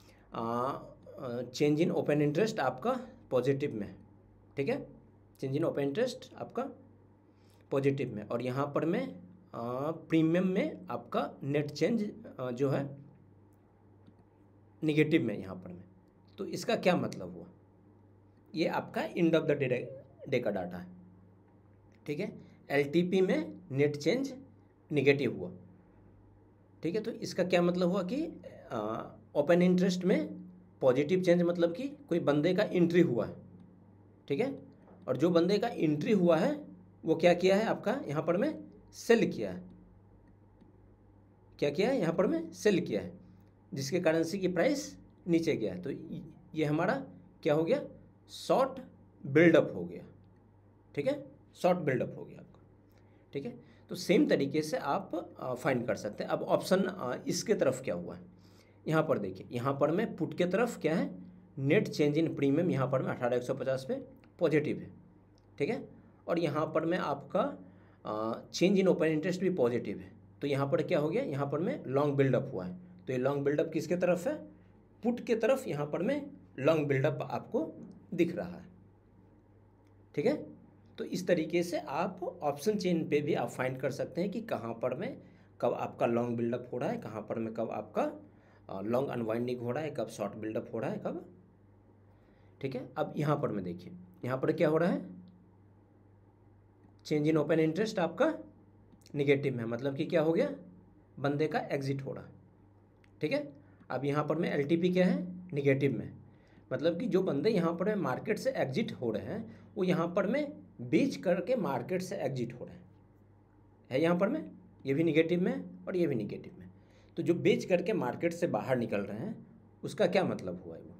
चेंज इन ओपन इंटरेस्ट आपका पॉजिटिव में, ठीक है, चेंज इन ओपन इंटरेस्ट आपका पॉजिटिव में, और यहाँ पर में प्रीमियम में आपका नेट चेंज जो है निगेटिव में यहाँ पर में। तो इसका क्या मतलब हुआ, ये आपका end of the day day का डाटा है, ठीक है। एलटीपी में नेट चेंज निगेटिव हुआ, ठीक है। तो इसका क्या मतलब हुआ कि ओपन इंटरेस्ट में पॉजिटिव चेंज मतलब कि कोई बंदे का एंट्री हुआ है, ठीक है, और जो बंदे का एंट्री हुआ है वो क्या किया है आपका यहाँ पर में सेल किया है, क्या किया है यहाँ पर में सेल किया है, जिसके करेंसी की प्राइस नीचे गया है। तो ये हमारा क्या हो गया, शॉर्ट बिल्डअप हो गया, ठीक है, शॉर्ट बिल्डअप हो गया आपका, ठीक है। तो सेम तरीके से आप फाइंड कर सकते हैं। अब ऑप्शन इसके तरफ क्या हुआ है, यहाँ पर देखिए, यहाँ पर में पुट के तरफ क्या है, नेट चेंज इन प्रीमियम यहाँ पर में अठारह एक सौ पचास पे पॉजिटिव है, ठीक है, और यहाँ पर में आपका चेंज इन ओपन इंटरेस्ट भी पॉजिटिव है। तो यहाँ पर क्या हो गया, यहाँ पर में लॉन्ग बिल्डअप हुआ है। तो ये लॉन्ग बिल्डअप किसके तरफ है, पुट के तरफ यहाँ पर में लॉन्ग बिल्डअप आपको दिख रहा है, ठीक है। तो इस तरीके से आप ऑप्शन चेन पे भी आप फाइंड कर सकते हैं कि कहाँ पर में कब आपका लॉन्ग बिल्डअप हो रहा है, कहाँ पर में कब आपका लॉन्ग अनवाइंडिंग हो रहा है, कब शॉर्ट बिल्डअप हो रहा है, कब, ठीक है। अब यहाँ पर में देखिए, यहाँ पर क्या हो रहा है, चेंज इन ओपन इंटरेस्ट आपका निगेटिव में, मतलब कि क्या हो गया, बंदे का एग्जिट हो रहा है, ठीक है। अब यहाँ पर में एलटीपी क्या है, निगेटिव में, मतलब कि जो बंदे यहाँ पर मार्केट से एग्जिट हो रहे हैं वो यहाँ पर में बेच करके मार्केट से एग्जिट हो रहे हैं, है यहाँ पर में ये भी निगेटिव में और ये भी निगेटिव में। तो जो बेच करके मार्केट से बाहर निकल रहे हैं उसका क्या मतलब हुआ है, वो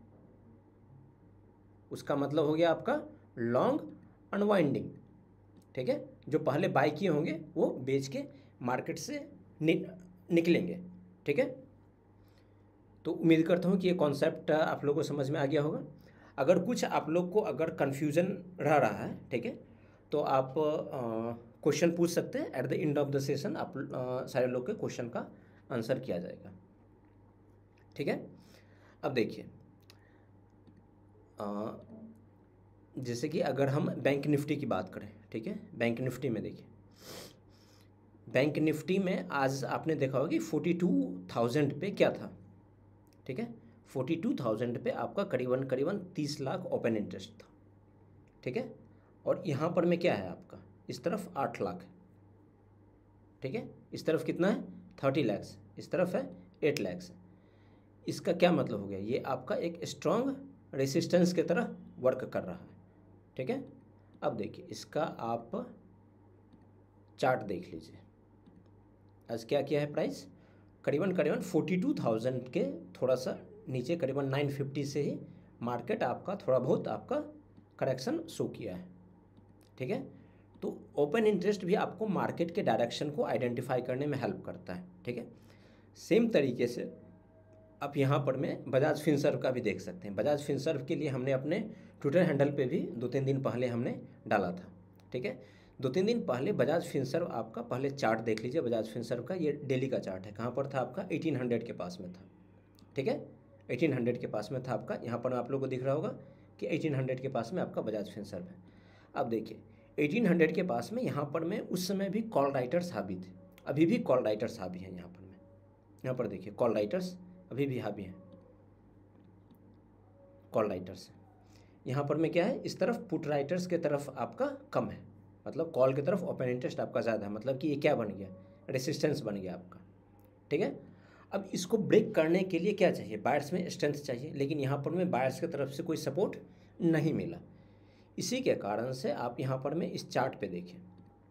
उसका मतलब हो गया आपका लॉन्ग अनवाइंडिंग, ठीक है। जो पहले बाय किए होंगे वो बेच के मार्केट से नि, निकलेंगे, ठीक है। तो उम्मीद करता हूँ कि ये कॉन्सेप्ट आप लोगों को समझ में आ गया होगा। अगर कुछ आप लोग को अगर कन्फ्यूज़न रह रहा है, ठीक है, तो आप क्वेश्चन पूछ सकते हैं। At the end of the session आप आ, सारे लोग के क्वेश्चन का आंसर किया जाएगा, ठीक है। अब देखिए, जैसे कि अगर हम बैंक निफ्टी की बात करें, ठीक है, बैंक निफ्टी में देखिए, बैंक निफ्टी में आज आपने देखा होगा कि फोर्टी टू थाउजेंड पे क्या था, ठीक है, फोर्टी टू थाउजेंड पे आपका करीबन करीबन तीस लाख ओपन इंटरेस्ट था, ठीक है। और यहाँ पर में क्या है आपका, इस तरफ आठ लाख है, ठीक है, इस तरफ कितना है थर्टी लैक्स, इस तरफ है एट लैक्स। इसका क्या मतलब हो गया, ये आपका एक स्ट्रॉन्ग रेसिस्टेंस की तरह वर्क कर रहा है, ठीक है। अब देखिए इसका आप चार्ट देख लीजिए, आज क्या क्या है प्राइस, करीबन करीबन फोर्टी टू थाउजेंड के थोड़ा सा नीचे, करीबन नाइन फिफ्टी से ही मार्केट आपका थोड़ा बहुत आपका करेक्शन शो किया है, ठीक है। तो ओपन इंटरेस्ट भी आपको मार्केट के डायरेक्शन को आइडेंटिफाई करने में हेल्प करता है, ठीक है। सेम तरीके से आप यहाँ पर में बजाज फिनसर्व का भी देख सकते हैं। बजाज फिनसर्व के लिए हमने अपने ट्विटर हैंडल पे भी दो तीन दिन पहले हमने डाला था, ठीक है। दो तीन दिन पहले बजाज फिनसर्व आपका पहले चार्ट देख लीजिए, बजाज फिनसर्व का ये डेली का चार्ट है, कहाँ पर था आपका एटीन हंड्रेड के पास में था, ठीक है, एटीन हंड्रेड के पास में था आपका। यहाँ पर आप लोगों को दिख रहा होगा कि एटीन हंड्रेड के पास में आपका बजाज फिनसर्व है। अब देखिए एटीन हंड्रेड के पास में यहाँ पर में उस समय भी कॉल राइटर्स हावी थे, अभी भी कॉल राइटर्स हावी हैं यहाँ पर में, यहाँ पर देखिए कॉल राइटर्स अभी भी हावी हैं, कॉल राइटर्स। यहाँ पर में क्या है, इस तरफ पुट राइटर्स के तरफ आपका कम है, मतलब कॉल की तरफ ओपन इंटरेस्ट आपका ज़्यादा है, मतलब कि ये क्या बन गया, रेसिस्टेंस बन गया आपका, ठीक है। अब इसको ब्रेक करने के लिए क्या चाहिए, बायर्स में स्ट्रेंथ चाहिए, लेकिन यहाँ पर में बायर्स की तरफ से कोई सपोर्ट नहीं मिला। इसी के कारण से आप यहाँ पर में इस चार्ट पे देखें,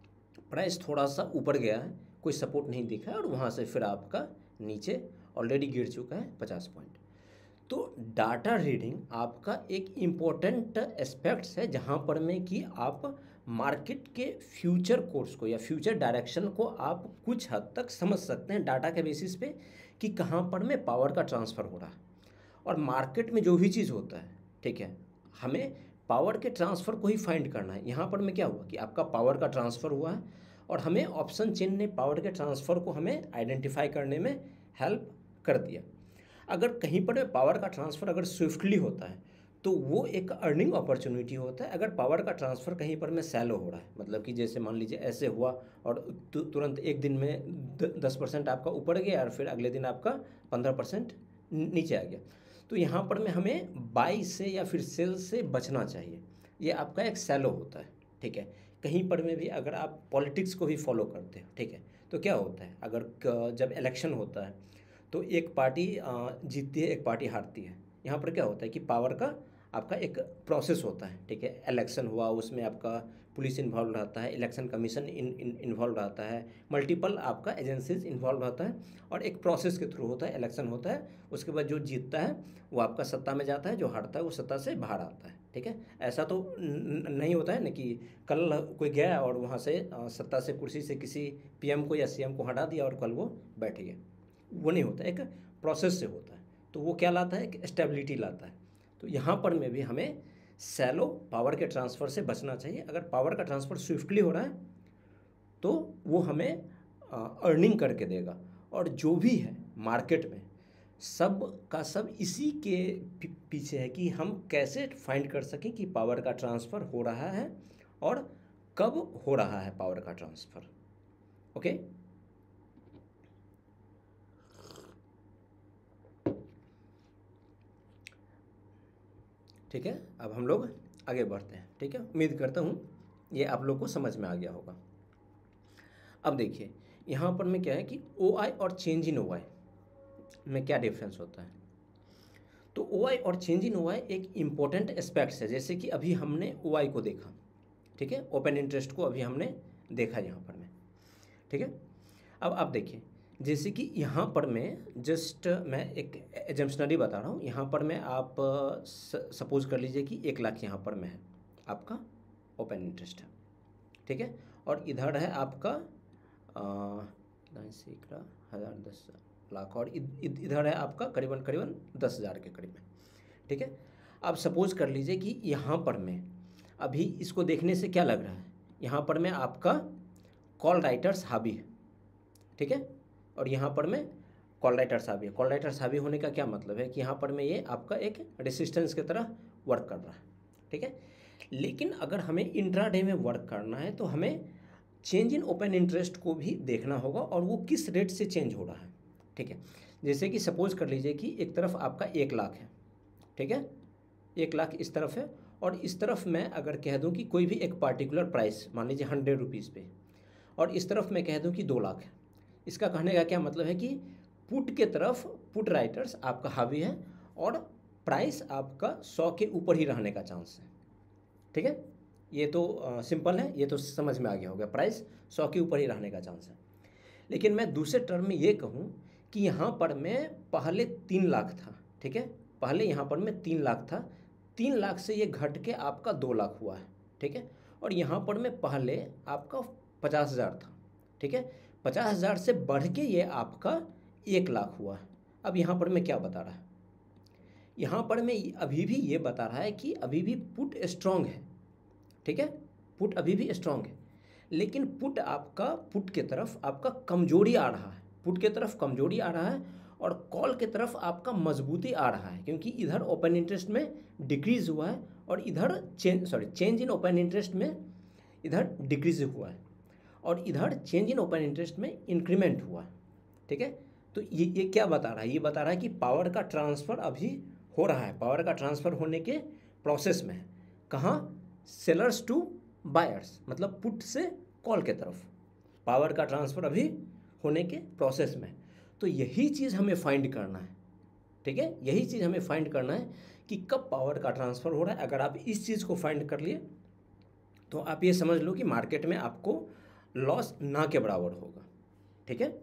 प्राइस थोड़ा सा ऊपर गया है, कोई सपोर्ट नहीं दिखा है, और वहाँ से फिर आपका नीचे ऑलरेडी गिर चुका है पचास पॉइंट। तो डाटा रीडिंग आपका एक इम्पोर्टेंट एस्पेक्ट्स है, जहाँ पर में कि आप मार्केट के फ्यूचर कोर्स को या फ्यूचर डायरेक्शन को आप कुछ हद तक समझ सकते हैं डाटा के बेसिस पे कि कहाँ पर में पावर का ट्रांसफ़र हो रहा है। और मार्केट में जो भी चीज़ होता है, ठीक है, हमें पावर के ट्रांसफ़र को ही फाइंड करना है। यहाँ पर में क्या हुआ कि आपका पावर का ट्रांसफ़र हुआ है, और हमें ऑप्शन चेन ने पावर के ट्रांसफ़र को हमें आइडेंटिफाई करने में हेल्प कर दिया। अगर कहीं पर पावर का ट्रांसफ़र अगर स्विफ्टली होता है तो वो एक अर्निंग अपॉर्चुनिटी होता है। अगर पावर का ट्रांसफ़र कहीं पर में सैलो हो रहा है, मतलब कि जैसे मान लीजिए ऐसे हुआ और तु, तुरंत एक दिन में दस परसेंट आपका ऊपर गया और फिर अगले दिन आपका पंद्रह परसेंट नीचे आ गया, तो यहाँ पर में हमें बाई से या फिर सेल से बचना चाहिए। ये आपका एक सैलो होता है, ठीक है। कहीं पर में भी अगर आप पॉलिटिक्स को भी फॉलो करते हो, ठीक है, तो क्या होता है, अगर जब इलेक्शन होता है तो एक पार्टी जीतती है, एक पार्टी हारती है। यहाँ पर क्या होता है कि पावर का आपका एक प्रोसेस होता है, ठीक है। इलेक्शन हुआ, उसमें आपका पुलिस इन्वॉल्व रहता है, इलेक्शन कमीशन इन इन्वॉल्व रहता है, मल्टीपल आपका एजेंसीज इन्वॉल्व रहता है, और एक प्रोसेस के थ्रू होता है, इलेक्शन होता है। उसके बाद जो जीतता है वो आपका सत्ता में जाता है, जो हारता है वो सत्ता से बाहर आता है, ठीक है। ऐसा तो नहीं होता है ना कि कल कोई गया और वहाँ से सत्ता से कुर्सी से किसी पीएम को या सीएम को हटा दिया और कल वो बैठ गया, वो नहीं होता, एक प्रोसेस से होता है। तो वो क्या लाता है, एक स्टेबिलिटी लाता है। तो यहाँ पर में भी हमें सैलो पावर के ट्रांसफ़र से बचना चाहिए। अगर पावर का ट्रांसफ़र स्विफ्टली हो रहा है तो वो हमें अर्निंग करके देगा, और जो भी है मार्केट में सब का सब इसी के पीछे है कि हम कैसे फाइंड कर सकें कि पावर का ट्रांसफ़र हो रहा है और कब हो रहा है पावर का ट्रांसफ़र। ओके, ठीक है। अब हम लोग आगे बढ़ते हैं, ठीक है। उम्मीद करता हूँ ये आप लोग को समझ में आ गया होगा। अब देखिए यहाँ पर में क्या है कि ओ आई और चेंज इन ओ आई में क्या डिफरेंस होता है। तो ओ आई और चेंज इन ओ आई एक इम्पॉर्टेंट एस्पेक्ट्स है। जैसे कि अभी हमने ओ आई को देखा, ठीक है, ओपन इंटरेस्ट को अभी हमने देखा यहाँ पर में, ठीक है। अब आप देखिए, जैसे कि यहाँ पर मैं जस्ट मैं एक एजम्पशनरी बता रहा हूँ। यहाँ पर मैं आप सपोज कर लीजिए कि एक लाख यहाँ पर में है आपका ओपन इंटरेस्ट है, ठीक है, और इधर है आपका सैकड़ा हज़ार दस लाख, और इधर है आपका करीबन करीबन दस हज़ार के करीब में, ठीक है। अब सपोज कर लीजिए कि यहाँ पर में अभी इसको देखने से क्या लग रहा है, यहाँ पर में आपका कॉल राइटर्स हावी है, ठीक है, और यहाँ पर में कॉल राइटर्स हावी है। कॉल राइटर्स हावी होने का क्या मतलब है कि यहाँ पर में ये आपका एक रेसिस्टेंस की तरह वर्क कर रहा है, ठीक है। लेकिन अगर हमें इंट्राडे में वर्क करना है तो हमें चेंज इन ओपन इंटरेस्ट को भी देखना होगा, और वो किस रेट से चेंज हो रहा है, ठीक है। जैसे कि सपोज कर लीजिए कि एक तरफ आपका एक लाख है, ठीक है, एक लाख इस तरफ है, और इस तरफ मैं अगर कह दूं कि कोई भी एक पार्टिकुलर प्राइस मान लीजिए हंड्रेड रुपीज़ पे, और इस तरफ मैं कह दूं कि दो लाख है। इसका कहने का क्या मतलब है कि पुट के तरफ पुट राइटर्स आपका हावी है और प्राइस आपका सौ के ऊपर ही रहने का चांस है, ठीक है। ये तो सिंपल है, ये तो समझ में आ गया होगा, प्राइस सौ के ऊपर ही रहने का चांस है। लेकिन मैं दूसरे टर्म में ये कहूँ कि यहाँ पर मैं पहले तीन लाख था, ठीक है, पहले यहाँ पर मैं तीन लाख था, तीन लाख से ये घट के आपका दो लाख हुआ है, ठीक है, और यहाँ पर मैं पहले आपका पचास हज़ार था, ठीक है, पचास हज़ार से बढ़ के ये आपका एक लाख हुआ है। अब यहाँ पर मैं क्या बता रहा है, यहाँ पर मैं अभी भी ये बता रहा है कि अभी भी पुट स्ट्रॉन्ग है, ठीक है, पुट अभी भी स्ट्रॉन्ग है, लेकिन पुट आपका पुट के तरफ आपका कमजोरी आ रहा है, पुट के तरफ कमजोरी आ रहा है, और कॉल के तरफ आपका मजबूती आ रहा है, क्योंकि इधर ओपन इंटरेस्ट में डिक्रीज़ हुआ है और इधर change sorry change in open interest में इधर डिक्रीज़ हुआ है, और इधर चेंज इन ओपन इंटरेस्ट में इंक्रीमेंट हुआ है, ठीक है। तो ये ये क्या बता रहा है, ये बता रहा है कि पावर का ट्रांसफ़र अभी हो रहा है, पावर का ट्रांसफ़र होने के प्रोसेस में है। कहाँ, सेलर्स टू बायर्स, मतलब पुट से कॉल के तरफ पावर का ट्रांसफ़र अभी होने के प्रोसेस में। तो यही चीज़ हमें फाइंड करना है, ठीक है, यही चीज़ हमें फाइंड करना है कि कब पावर का ट्रांसफ़र हो रहा है। अगर आप इस चीज़ को फाइंड कर लिए तो आप ये समझ लो कि मार्केट में आपको लॉस ना के बराबर होगा, ठीक है।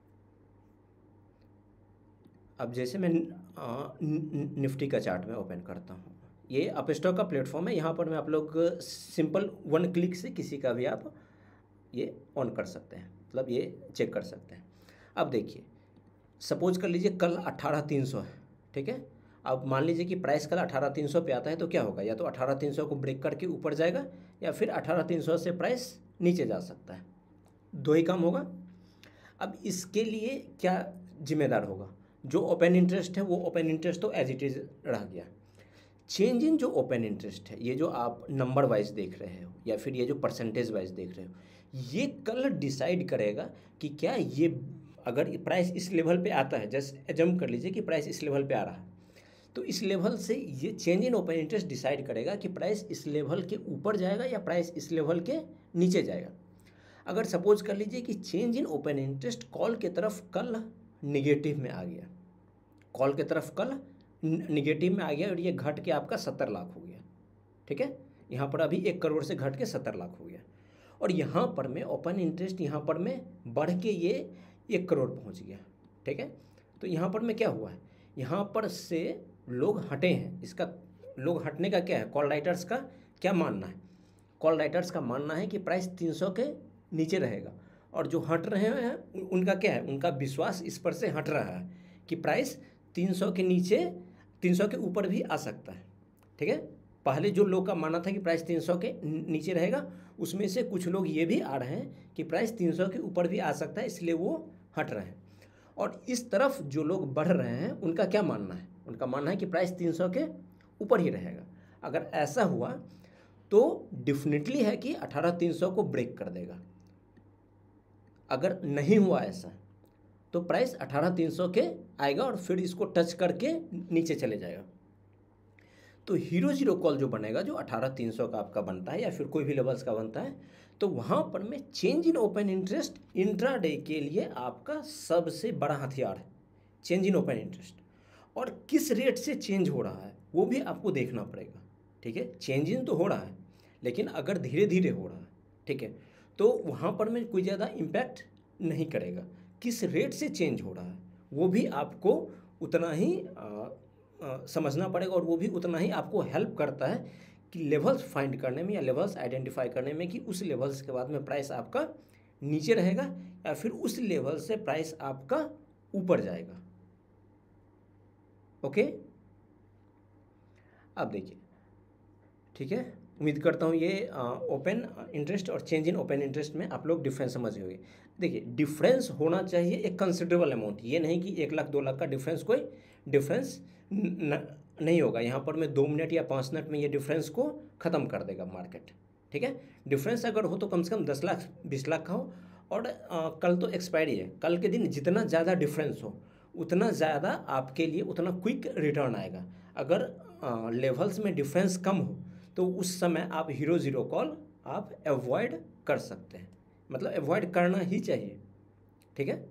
अब जैसे मैं निफ्टी का चार्ट में ओपन करता हूँ, ये अपस्टॉक का प्लेटफॉर्म है, यहाँ पर मैं आप लोग सिंपल वन क्लिक से किसी का भी आप ये ऑन कर सकते हैं, मतलब ये चेक कर सकते हैं। अब देखिए, सपोज कर लीजिए कल अट्ठारह तीन सौ है, ठीक है। अब मान लीजिए कि प्राइस कल अठारह तीन सौ पे आता है तो क्या होगा, या तो अठारह तीन सौ को ब्रेक करके ऊपर जाएगा या फिर अठारह तीन सौ से प्राइस नीचे जा सकता है, दो ही काम होगा। अब इसके लिए क्या जिम्मेदार होगा, जो ओपन इंटरेस्ट है वो ओपन इंटरेस्ट तो एज इट इज़ रह गया। चेंज इन जो ओपन इंटरेस्ट है, ये जो आप नंबर वाइज देख रहे हो या फिर ये जो परसेंटेज वाइज देख रहे हो, ये कल डिसाइड करेगा कि क्या ये अगर प्राइस इस लेवल पे आता है, जस्ट एजम कर लीजिए कि प्राइस इस लेवल पे आ रहा है, तो इस लेवल से ये change in open interest decide करेगा कि प्राइस इस लेवल के ऊपर जाएगा या प्राइस इस लेवल के नीचे जाएगा। अगर सपोज कर लीजिए कि change in open interest call के तरफ कल निगेटिव में आ गया, कॉल के तरफ कल निगेटिव में आ गया और ये घट के आपका सत्तर लाख हो गया, ठीक है। यहाँ पर अभी एक करोड़ से घट के सत्तर लाख हो गया और यहाँ पर में ओपन इंटरेस्ट यहाँ पर में बढ़ के ये एक करोड़ पहुँच गया, ठीक है। तो यहाँ पर में क्या हुआ है, यहाँ पर से लोग हटे हैं। इसका लोग हटने का क्या है, कॉल राइटर्स का क्या मानना है, कॉल राइटर्स का मानना है कि प्राइस तीन सौ के नीचे रहेगा और जो हट रहे हैं उनका क्या है, उनका विश्वास इस पर से हट रहा है कि प्राइस तीन सौ के नीचे तीन सौ के ऊपर भी आ सकता है, ठीक है। पहले जो लोग का मानना था कि प्राइस तीन सौ के नीचे रहेगा, उसमें से कुछ लोग ये भी आ रहे हैं कि प्राइस तीन सौ के ऊपर भी आ सकता है, इसलिए वो हट रहे हैं। और इस तरफ जो लोग बढ़ रहे हैं उनका क्या मानना है, उनका मानना है कि प्राइस तीन सौ के ऊपर ही रहेगा। अगर ऐसा हुआ तो डेफिनेटली है कि अठारह तीन सौ को ब्रेक कर देगा। अगर नहीं हुआ ऐसा तो प्राइस अठारह तीन सौ के आएगा और फिर इसको टच करके नीचे चले जाएगा। तो हीरो जीरो कॉल जो बनेगा, जो अठारह तीन सौ का आपका बनता है या फिर कोई भी लेवल्स का बनता है, तो वहाँ पर में change in open interest intraday के लिए आपका सबसे बड़ा हथियार है, चेंज इन ओपन इंटरेस्ट। और किस रेट से चेंज हो रहा है वो भी आपको देखना पड़ेगा, ठीक है। चेंज इन तो हो रहा है लेकिन अगर धीरे धीरे हो रहा है, ठीक है, तो वहाँ पर में कोई ज़्यादा इम्पैक्ट नहीं करेगा। किस रेट से चेंज हो रहा है वो भी आपको उतना ही आ, आ, समझना पड़ेगा और वो भी उतना ही आपको हेल्प करता है कि लेवल्स फाइंड करने में या लेवल्स आइडेंटिफाई करने में कि उस लेवल्स के बाद में प्राइस आपका नीचे रहेगा या फिर उस लेवल से प्राइस आपका ऊपर जाएगा। ओके, अब देखिए, ठीक है, उम्मीद करता हूँ ये ओपन इंटरेस्ट और चेंज इन ओपन इंटरेस्ट में आप लोग डिफरेंस समझ गए होंगे। देखिए, डिफरेंस होना चाहिए एक कंसिडरेबल अमाउंट, ये नहीं कि एक लाख दो लाख का डिफरेंस, कोई डिफरेंस नहीं होगा। यहाँ पर मैं दो मिनट या पाँच मिनट में ये डिफरेंस को ख़त्म कर देगा मार्केट, ठीक है। डिफरेंस अगर हो तो कम से कम दस लाख बीस लाख का हो। और आ, कल तो एक्सपायरी है, कल के दिन जितना ज़्यादा डिफरेंस हो उतना ज़्यादा आपके लिए उतना क्विक रिटर्न आएगा। अगर आ, लेवल्स में डिफरेंस कम हो तो उस समय आप हीरो ज़ीरो कॉल आप अवॉइड कर सकते हैं, मतलब अवॉइड करना ही चाहिए, ठीक है।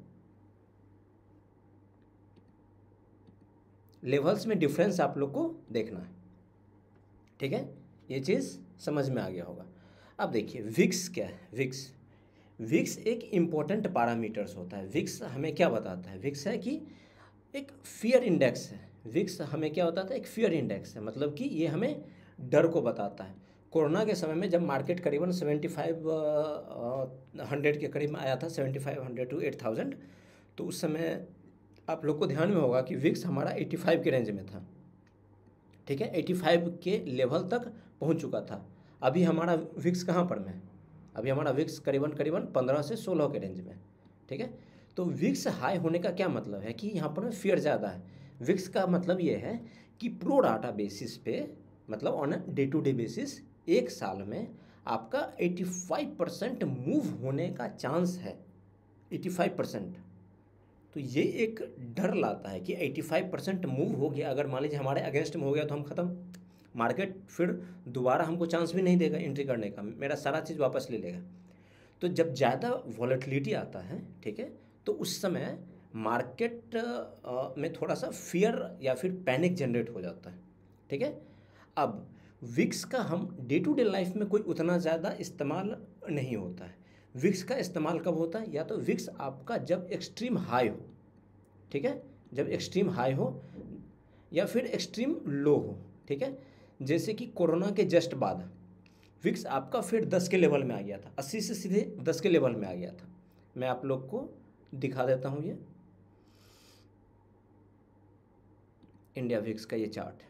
लेवल्स में डिफरेंस आप लोग को देखना है, ठीक है, ये चीज़ समझ में आ गया होगा। अब देखिए विक्स क्या है, विक्स विक्स एक इम्पोर्टेंट पैरामीटर्स होता है। विक्स हमें क्या बताता है, विक्स है कि एक फियर इंडेक्स है। विक्स हमें क्या बताता है, एक फियर इंडेक्स है, मतलब कि ये हमें डर को बताता है। कोरोना के समय में जब मार्केट करीबन सेवेंटी फाइव हंड्रेड के करीब में आया था, seventy five hundred to eight thousand, तो उस समय आप लोग को ध्यान में होगा कि विक्स हमारा एटी फाइव के रेंज में था, ठीक है, एटी फाइव के लेवल तक पहुंच चुका था। अभी हमारा विक्स कहाँ पर में, अभी हमारा विक्स करीबन करीबन पंद्रह से सोलह के रेंज में, ठीक है। तो विक्स हाई होने का क्या मतलब है कि यहाँ पर में फियर ज़्यादा है। विक्स का मतलब ये है कि प्रो डाटा बेसिस पे, मतलब on a day to day basis, एक साल में आपका पचासी परसेंट मूव होने का चांस है, पचासी परसेंट। तो ये एक डर लाता है कि पचासी परसेंट मूव हो गया, अगर मान लीजिए हमारे अगेंस्ट में हो गया तो हम ख़त्म, मार्केट फिर दोबारा हमको चांस भी नहीं देगा एंट्री करने का, मेरा सारा चीज़ वापस ले लेगा। तो जब ज़्यादा वॉलेटिलिटी आता है, ठीक है, तो उस समय मार्केट में थोड़ा सा फियर या फिर पैनिक जनरेट हो जाता है, ठीक है। अब विक्स का हम डे टू डे लाइफ में कोई उतना ज़्यादा इस्तेमाल नहीं होता है। विक्स का इस्तेमाल कब होता है? या तो विक्स आपका जब एक्सट्रीम हाई हो, ठीक है, जब एक्सट्रीम हाई हो या फिर एक्सट्रीम लो हो, ठीक है। जैसे कि कोरोना के जस्ट बाद विक्स आपका फिर दस के लेवल में आ गया था, अस्सी से सीधे दस के लेवल में आ गया था। मैं आप लोग को दिखा देता हूँ, ये इंडिया विक्स का ये चार्ट है।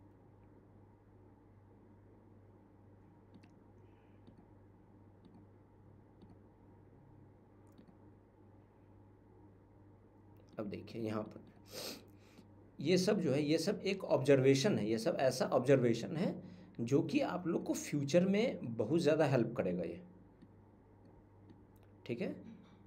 अब देखिए यहाँ पर ये सब जो है, ये सब एक ऑब्जर्वेशन है, ये सब ऐसा ऑब्जर्वेशन है जो कि आप लोग को फ्यूचर में बहुत ज़्यादा हेल्प करेगा ये, ठीक है।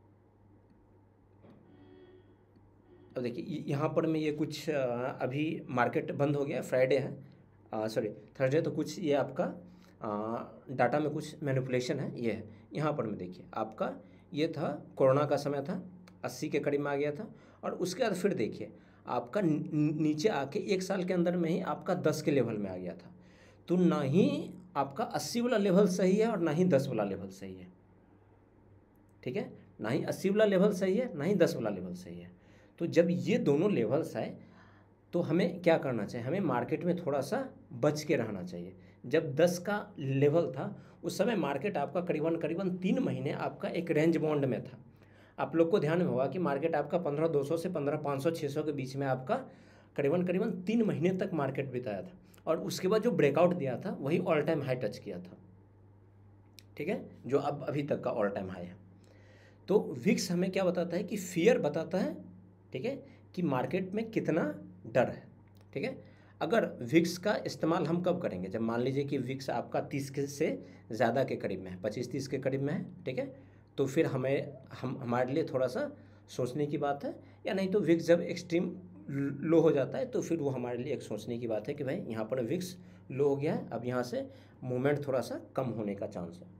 अब देखिए यहाँ पर मैं ये कुछ अभी मार्केट बंद हो गया, फ्राइडे है, सॉरी थर्सडे, तो कुछ ये आपका डाटा में कुछ मैनिपुलेशन है, ये है। यहाँ पर में देखिए आपका ये था, कोरोना का समय था, अस्सी के करीब में आ गया था, और उसके बाद फिर देखिए आपका नीचे आके एक साल के अंदर में ही आपका दस के लेवल में आ गया था। तो ना ही आपका अस्सी वाला लेवल सही है और ना ही दस वाला लेवल सही है, ठीक है, ना ही अस्सी वाला लेवल सही है, ना ही दस वाला लेवल सही है। तो जब ये दोनों लेवल्स आए तो हमें क्या करना चाहिए? हमें मार्केट में थोड़ा सा बच के रहना चाहिए। जब दस का लेवल था उस समय मार्केट आपका करीबन करीबन तीन महीने आपका एक रेंज बॉन्ड में था। आप लोग को ध्यान में होगा कि मार्केट आपका पंद्रह दो सौ से पंद्रह पाँच सौ छः सौ के बीच में आपका करीबन करीबन तीन महीने तक मार्केट बिताया था, और उसके बाद जो ब्रेकआउट दिया था वही ऑल टाइम हाई टच किया था, ठीक है, जो अब अभी तक का ऑल टाइम हाई है। तो विक्स हमें क्या बताता है कि फियर बताता है, ठीक है, कि मार्केट में कितना डर है, ठीक है। अगर विक्स का इस्तेमाल हम कब करेंगे? जब मान लीजिए कि विक्स आपका तीस के से ज़्यादा के करीब में है, पच्चीस तीस के करीब में है, ठीक है, तो फिर हमें हम हमारे लिए थोड़ा सा सोचने की बात है। या नहीं तो विक्स जब एक्सट्रीम लो हो जाता है तो फिर वो हमारे लिए एक सोचने की बात है कि भाई यहाँ पर विक्स लो हो गया है, अब यहाँ से मूवमेंट थोड़ा सा कम होने का चांस है,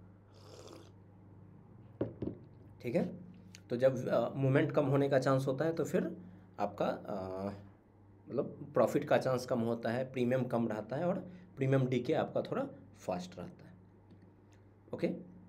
ठीक है। तो जब मूवमेंट कम होने का चांस होता है तो फिर आपका मतलब प्रॉफिट का चांस कम होता है, प्रीमियम कम रहता है, और प्रीमियम डीके आपका थोड़ा फास्ट रहता है, ओके।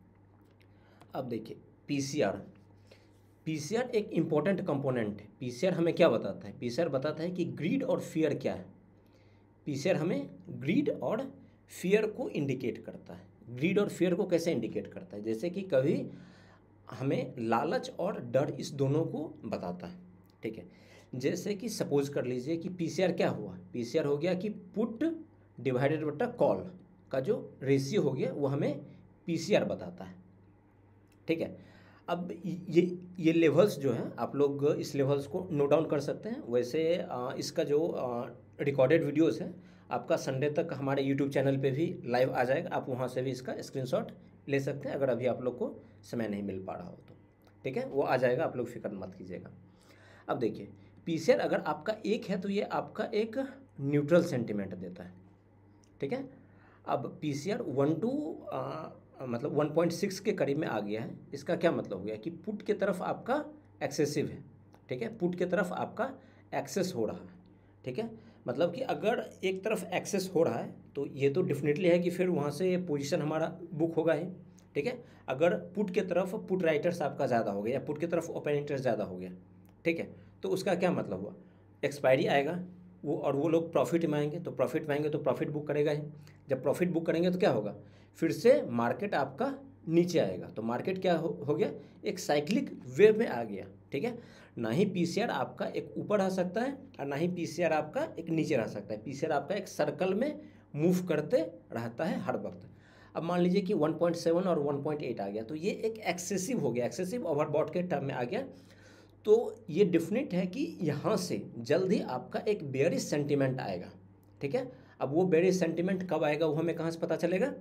अब देखिए पीसीआर, पीसीआर एक इम्पॉर्टेंट कंपोनेंट है। पीसीआर हमें क्या बताता है? पीसीआर बताता है कि ग्रीड और फियर क्या है। पीसीआर हमें ग्रीड और फियर को इंडिकेट करता है। ग्रीड और फियर को कैसे इंडिकेट करता है? जैसे कि कभी हमें लालच और डर इस दोनों को बताता है, ठीक है। जैसे कि सपोज कर लीजिए कि पीसीआर क्या हुआ? पीसीआर हो गया कि पुट डिवाइडेड बटा कॉल का जो रेशियो हो गया वो हमें पीसीआर बताता है, ठीक है। अब ये ये लेवल्स जो हैं आप लोग इस लेवल्स को नोट डाउन कर सकते हैं। वैसे आ, इसका जो रिकॉर्डेड वीडियोस है आपका संडे तक हमारे यूट्यूब चैनल पे भी लाइव आ जाएगा, आप वहाँ से भी इसका स्क्रीनशॉट ले सकते हैं अगर अभी आप लोग को समय नहीं मिल पा रहा हो तो, ठीक है, वो आ जाएगा, आप लोग फिक्र मत कीजिएगा। अब देखिए पीसीआर अगर आपका एक है तो ये आपका एक न्यूट्रल सेंटिमेंट देता है, ठीक है। अब पीसीआर वन टू मतलब वन पॉइंट सिक्स के करीब में आ गया है, इसका क्या मतलब हो गया कि पुट के तरफ आपका एक्सेसिव है, ठीक है, पुट के तरफ आपका एक्सेस हो रहा है, ठीक है। मतलब कि अगर एक तरफ एक्सेस हो रहा है तो ये तो डेफिनेटली है कि फिर वहाँ से पोजीशन हमारा बुक होगा ही, ठीक है। अगर पुट के तरफ पुट राइटर्स आपका ज़्यादा हो गया या पुट के तरफ ओपन इंटरेस्ट ज़्यादा हो गया, ठीक है, तो उसका क्या मतलब हुआ? एक्सपायरी आएगा वो, और वो लोग प्रॉफिट में आएंगे, तो प्रॉफिट में आएंगे तो प्रॉफिट बुक करेगा ही। जब प्रॉफिट बुक करेंगे तो क्या होगा? फिर से मार्केट आपका नीचे आएगा, तो मार्केट क्या हो, हो गया? एक साइक्लिक वेव में आ गया, ठीक है। ना ही पीसीआर आपका एक ऊपर आ सकता है और ना ही पीसीआर आपका एक नीचे रह सकता है। पीसीआर आपका एक सर्कल में मूव करते रहता है हर वक्त। अब मान लीजिए कि वन पॉइंट सेवन और वन पॉइंट एट आ गया, तो ये एक एक्सेसिव हो गया, एक्सेसिव ओवरबॉट के टर्म में आ गया। तो ये डेफिनेट है कि यहाँ से जल्द ही आपका एक बेयरिश सेंटीमेंट आएगा, ठीक है। अब वो बेयरिश सेंटीमेंट कब आएगा वो हमें कहाँ से पता चलेगा?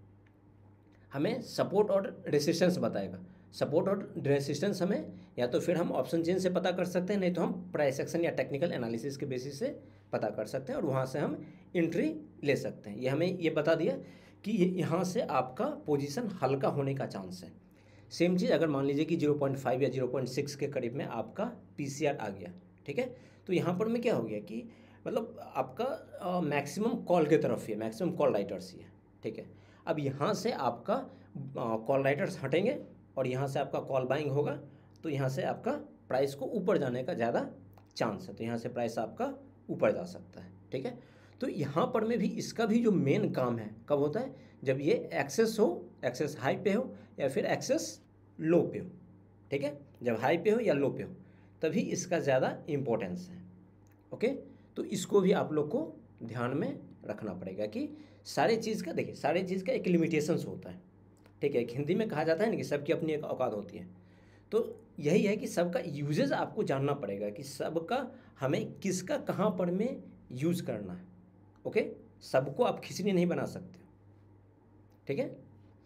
हमें सपोर्ट और रेसिस्टेंस बताएगा। सपोर्ट और रेसिस्टेंस हमें या तो फिर हम ऑप्शन चेन से पता कर सकते हैं, नहीं तो हम प्राइस एक्शन या टेक्निकल एनालिसिस के बेसिस से पता कर सकते हैं, और वहाँ से हम एंट्री ले सकते हैं। ये हमें ये बता दिया कि ये यहाँ से आपका पोजीशन हल्का होने का चांस है। सेम चीज़ अगर मान लीजिए कि ज़ीरो पॉइंट फाइव या ज़ीरो पॉइंट सिक्स के करीब में आपका पीसीआर आ गया, ठीक है, तो यहाँ पर में क्या हो गया कि मतलब आपका मैक्सिमम कॉल की तरफ ही है, मैक्सिमम कॉल राइटर्स ही है, ठीक है। अब यहाँ से आपका कॉल राइटर्स हटेंगे और यहाँ से आपका कॉल बाइंग होगा, तो यहाँ से आपका प्राइस को ऊपर जाने का ज़्यादा चांस है, तो यहाँ से प्राइस आपका ऊपर जा सकता है, ठीक है। तो यहाँ पर में भी इसका भी जो मेन काम है कब होता है, जब ये एक्सेस हो, एक्सेस हाई पे हो या फिर एक्सेस लो पे हो, ठीक है। जब हाई पे हो या लो पे हो तभी इसका ज़्यादा इम्पोर्टेंस है, ओके। तो इसको भी आप लोग को ध्यान में रखना पड़ेगा कि सारे चीज़ का, देखिए सारे चीज़ का एक लिमिटेशंस होता है, ठीक है। हिंदी में कहा जाता है ना कि सबकी अपनी एक औकात होती है, तो यही है कि सबका यूजेस आपको जानना पड़ेगा कि सबका हमें किसका कहाँ पर में यूज़ करना है, ओके। सबको आप खिचड़ी नहीं बना सकते, ठीक है।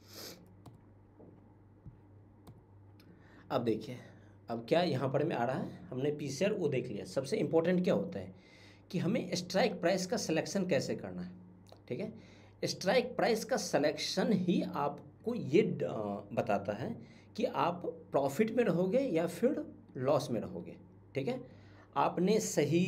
अब देखिए अब क्या यहाँ पर में आ रहा है, हमने पीसीआर वो देख लिया। सबसे इम्पोर्टेंट क्या होता है कि हमें स्ट्राइक प्राइस का सिलेक्शन कैसे करना है, ठीक है। स्ट्राइक प्राइस का सिलेक्शन ही आपको ये बताता है कि आप प्रॉफिट में रहोगे या फिर लॉस में रहोगे, ठीक है। आपने सही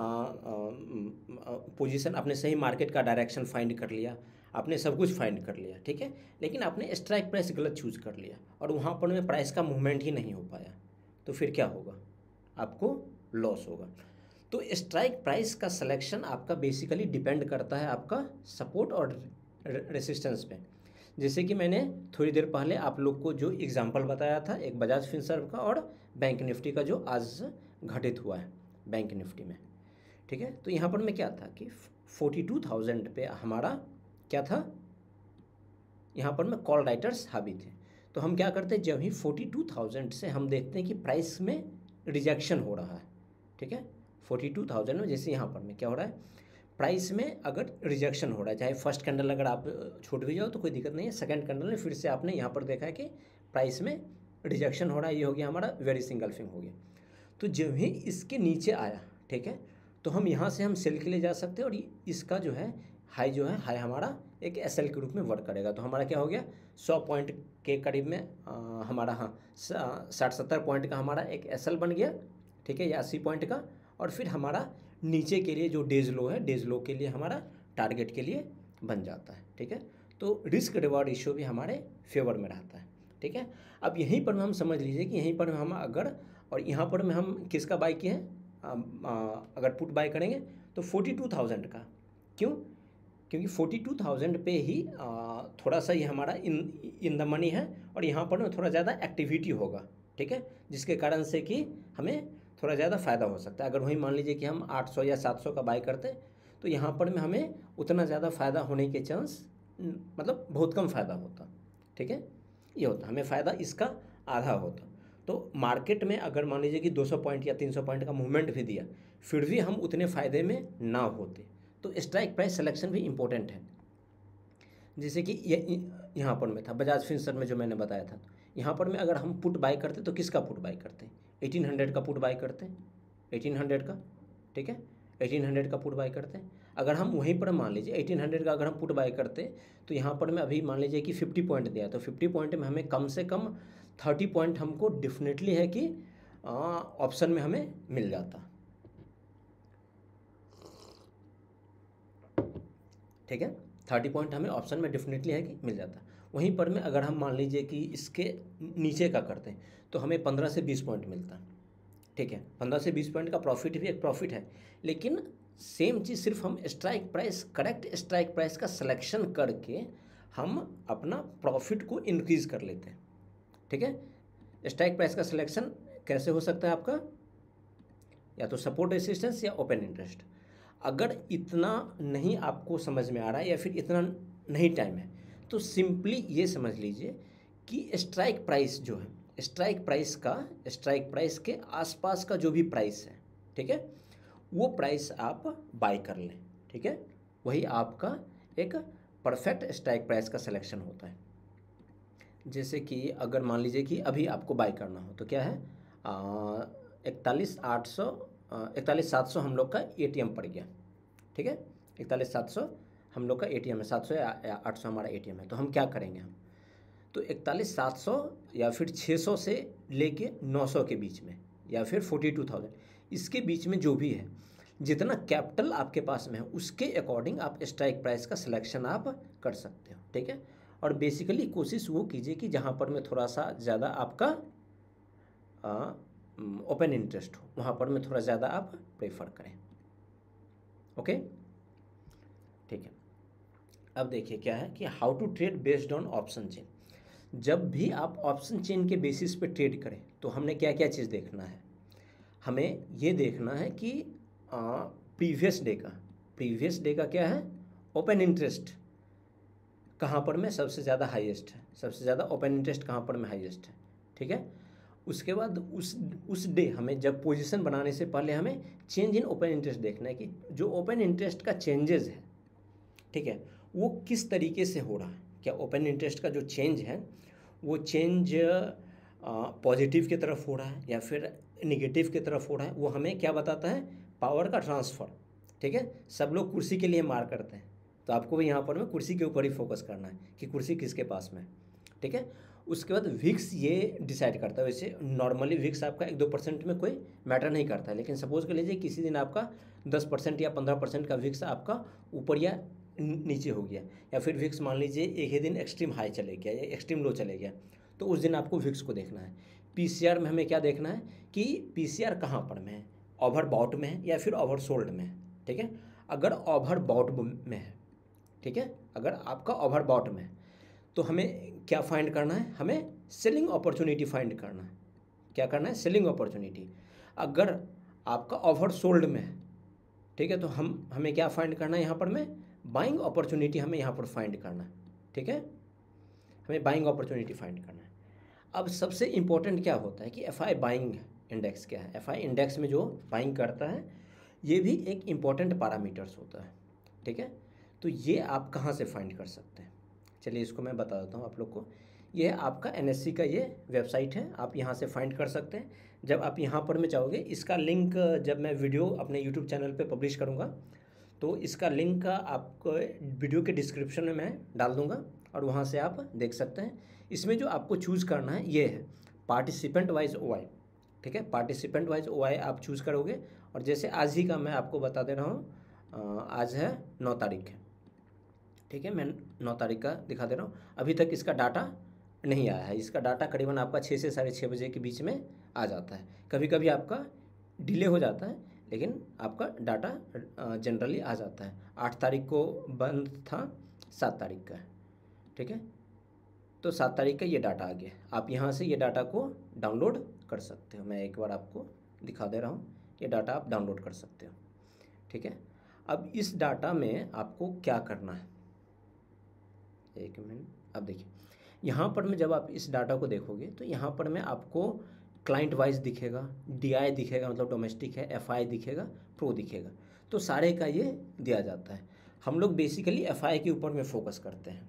पोजीशन, आपने सही मार्केट का डायरेक्शन फाइंड कर लिया, आपने सब कुछ फाइंड कर लिया, ठीक है, लेकिन आपने स्ट्राइक प्राइस गलत चूज़ कर लिया और वहाँ पर में प्राइस का मूवमेंट ही नहीं हो पाया, तो फिर क्या होगा, आपको लॉस होगा। तो स्ट्राइक प्राइस का सिलेक्शन आपका बेसिकली डिपेंड करता है आपका सपोर्ट और रेसिस्टेंस पे। जैसे कि मैंने थोड़ी देर पहले आप लोग को जो एग्जांपल बताया था एक बजाज फिनसर्व का और बैंक निफ्टी का जो आज घटित हुआ है बैंक निफ्टी में, ठीक है। तो यहाँ पर में क्या था कि फोर्टी टू थाउजेंड पे हमारा क्या था, यहाँ पर में कॉल राइटर्स हावी थे। तो हम क्या करते हैं, जब ही फोर्टी टू थाउजेंड से हम देखते हैं कि प्राइस में रिजेक्शन हो रहा है, ठीक है, फोर्टी टू थाउजेंड में जैसे यहाँ पर में क्या हो रहा है, प्राइस में अगर रिजेक्शन हो रहा है, चाहे फर्स्ट कैंडल अगर आप छूट भी जाओ तो कोई दिक्कत नहीं है, सेकंड कैंडल में फिर से आपने यहाँ पर देखा है कि प्राइस में रिजेक्शन हो रहा है, ये हो गया हमारा वेरी सिंगल्फिंग हो गया। तो जब ही इसके नीचे आया, ठीक है, तो हम यहाँ से हम सेल के लिए जा सकते हैं और इसका जो है हाई जो है हाई हमारा एक एस एल के रूप में वर्क करेगा। तो हमारा क्या हो गया, सौ पॉइंट के करीब में आ, हमारा हाँ साठ सत्तर पॉइंट का हमारा एक एस एल बन गया, ठीक है, या अस्सी पॉइंट का। और फिर हमारा नीचे के लिए जो डेज लो है, डेज लो के लिए हमारा टारगेट के लिए बन जाता है, ठीक है। तो रिस्क रिवॉर्ड रेशियो भी हमारे फेवर में रहता है, ठीक है। अब यहीं पर हम समझ लीजिए कि यहीं पर हम अगर, और यहाँ पर में हम किसका बाई किए हैं, अगर पुट बाई करेंगे तो फोर्टी टू थाउजेंड का। क्यों, क्योंकि फोर्टी टू थाउजेंड पे ही आ, थोड़ा सा ये हमारा इन इन द मनी है और यहाँ पर में थोड़ा ज़्यादा एक्टिविटी होगा, ठीक है, जिसके कारण से कि हमें थोड़ा ज़्यादा फ़ायदा हो सकता है। अगर वहीं मान लीजिए कि हम आठ सौ या सात सौ का बाई करते तो यहाँ पर में हमें उतना ज़्यादा फ़ायदा होने के चांस मतलब बहुत कम फ़ायदा होता, ठीक है, ये होता, हमें फ़ायदा इसका आधा होता। तो मार्केट में अगर मान लीजिए कि दो सौ पॉइंट या तीन सौ पॉइंट का मूवमेंट भी दिया फिर भी हम उतने फ़ायदे में ना होते। तो स्ट्राइक प्राइस सिलेक्शन भी इम्पोर्टेंट है। जैसे कि ये यहाँ पर में था बजाज फिनसर्व में जो मैंने बताया था, यहाँ पर में अगर हम पुट बाई करते तो किसका पुट बाई करते, एटीन हंड्रेड का पुट बाई करते हैं, एटीन हंड्रेड का, ठीक है, एटीन हंड्रेड का पुट बाई करते हैं। अगर हम वहीं पर मान लीजिए एटीन हंड्रेड का अगर हम पुट बाई करते तो यहाँ पर में अभी मान लीजिए कि फिफ्टी पॉइंट दिया, तो फिफ्टी पॉइंट में हमें कम से कम थर्टी पॉइंट हमको डेफिनेटली है कि ऑप्शन में हमें मिल जाता, ठीक है, थर्टी पॉइंट हमें ऑप्शन में डेफिनेटली है कि मिल जाता। वहीं पर में अगर हम मान लीजिए कि इसके नीचे का करते हैं तो हमें पंद्रह से बीस पॉइंट मिलता, ठीक है, पंद्रह से बीस पॉइंट का प्रॉफिट भी एक प्रॉफिट है। लेकिन सेम चीज़ सिर्फ हम strike price, correct strike price का सिलेक्शन करके हम अपना प्रॉफिट को इंक्रीज़ कर लेते हैं, ठीक है। स्ट्राइक प्राइस का सिलेक्शन कैसे हो सकता है आपका, या तो सपोर्ट रेसिस्टेंस या ओपन इंटरेस्ट। अगर इतना नहीं आपको समझ में आ रहा है या फिर इतना नहीं टाइम है तो सिंपली ये समझ लीजिए कि स्ट्राइक प्राइस जो है, स्ट्राइक प्राइस का, स्ट्राइक प्राइस के आसपास का जो भी प्राइस है, ठीक है, वो प्राइस आप बाय कर लें, ठीक है, वही आपका एक परफेक्ट स्ट्राइक प्राइस का सिलेक्शन होता है। जैसे कि अगर मान लीजिए कि अभी आपको बाय करना हो तो क्या है, इकतालीस आठ सौ इकतालीस सात सौ हम लोग का ए टी एम पड़ गया, ठीक है, इकतालीस सात सौ हम लोग का ए टी एम है, सात सौ या आठ सौ हमारा ए टी एम है। तो हम क्या करेंगे, हम तो इकतालीस सात सौ या फिर छः सौ से लेके नौ सौ के बीच में या फिर फोर्टी टू थाउजेंड इसके बीच में जो भी है, जितना कैपिटल आपके पास में है उसके अकॉर्डिंग आप स्ट्राइक प्राइस का सिलेक्शन आप कर सकते हो, ठीक है। और बेसिकली कोशिश वो कीजिए कि जहाँ पर में थोड़ा सा ज़्यादा आपका ओपन इंटरेस्ट हो वहाँ पर में थोड़ा ज़्यादा आप प्रेफर करें, ओके, ठीक है। अब देखिए क्या है कि how to trade based on option chain. जब भी आप ऑप्शन चेन के बेसिस पे ट्रेड करें तो हमने क्या क्या चीज़ देखना है, हमें ये देखना है कि प्रीवियस डे का प्रीवियस डे का क्या है ओपन इंटरेस्ट कहाँ पर में सबसे ज़्यादा हाईएस्ट है, सबसे ज़्यादा ओपन इंटरेस्ट कहाँ पर में हाईएस्ट है, ठीक है। उसके बाद उस उस डे हमें जब पोजीशन बनाने से पहले हमें चेंज इन ओपन इंटरेस्ट देखना है कि जो ओपन इंटरेस्ट का चेंजेस है, ठीक है, वो किस तरीके से हो रहा है। क्या ओपन इंटरेस्ट का जो चेंज है वो चेंज पॉजिटिव की तरफ हो रहा है या फिर निगेटिव की तरफ हो रहा है, वो हमें क्या बताता है, पावर का ट्रांसफ़र, ठीक है। सब लोग कुर्सी के लिए मार करते हैं, तो आपको भी यहाँ पर में कुर्सी के ऊपर ही फोकस करना है कि कुर्सी किसके पास में, ठीक है। उसके बाद विक्स ये डिसाइड करता है। वैसे नॉर्मली विक्स आपका एक दो परसेंट में कोई मैटर नहीं करता है, लेकिन सपोज़ कर लीजिए किसी दिन आपका दस परसेंट या पंद्रह परसेंट का विक्स आपका ऊपर या नीचे हो गया, या फिर विक्स मान लीजिए एक ही दिन एक्सट्रीम हाई चले गया या एक्सट्रीम लो चले गया, तो उस दिन आपको विक्स को देखना है। पीसीआर में हमें क्या देखना है कि पीसीआर कहाँ पर में है, ओवर बाउट में है या फिर ओवर सोल्ड में है, ठीक है। अगर ओवर बाउट में है, ठीक है, अगर आपका ओवर बाउट में है तो हमें क्या फाइंड करना है, हमें सेलिंग अपॉर्चुनिटी फाइंड करना है। क्या करना है, सेलिंग अपॉर्चुनिटी। अगर आपका ओवर सोल्ड में है, ठीक है, तो हम हमें क्या फाइंड करना है, यहाँ पर में बाइंग अपॉर्चुनिटी हमें यहाँ पर फाइंड करना है, ठीक है, हमें बाइंग अपॉर्चुनिटी फाइंड करना है। अब सबसे इम्पोर्टेंट क्या होता है कि एफ आई बाइंग इंडेक्स क्या है। एफ आई इंडेक्स में जो बाइंग करता है ये भी एक इम्पॉर्टेंट पैरामीटर्स होता है, ठीक है। तो ये आप कहाँ से फाइंड कर सकते हैं, चलिए इसको मैं बता देता हूँ आप लोग को। ये है आपका एन एस सी का ये वेबसाइट है, आप यहाँ से फाइंड कर सकते हैं। जब आप यहाँ पर में जाओगे, इसका लिंक जब मैं वीडियो अपने यूट्यूब चैनल पे पब्लिश करूँगा तो इसका लिंक आपको वीडियो के डिस्क्रिप्शन में मैं डाल दूँगा और वहाँ से आप देख सकते हैं। इसमें जो आपको चूज़ करना है ये है पार्टिसिपेंट वाइज ओ आई, ठीक है। पार्टिसिपेंट वाइज ओ आई आप चूज़ करोगे, और जैसे आज ही का मैं आपको बता दे रहा हूँ, आज है नौ तारीख है, ठीक है, मैं नौ तारीख का दिखा दे रहा हूँ। अभी तक इसका डाटा नहीं आया है, इसका डाटा करीबन आपका छः से साढ़े छः बजे के बीच में आ जाता है। कभी कभी आपका डिले हो जाता है, लेकिन आपका डाटा जनरली आ जाता है। आठ तारीख को बंद था, सात तारीख का, ठीक है, तो सात तारीख का ये डाटा आ गया। आप यहाँ से ये डाटा को डाउनलोड कर सकते हो। मैं एक बार आपको दिखा दे रहा हूँ, ये डाटा आप डाउनलोड कर सकते हो, ठीक है। अब इस डाटा में आपको क्या करना है, एक मिनट। अब देखिए यहाँ पर में जब आप इस डाटा को देखोगे तो यहाँ पर में आपको क्लाइंट वाइज दिखेगा, डीआई दिखेगा मतलब डोमेस्टिक है, एफआई दिखेगा, प्रो दिखेगा, तो सारे का ये दिया जाता है। हम लोग बेसिकली एफआई के ऊपर में फोकस करते हैं।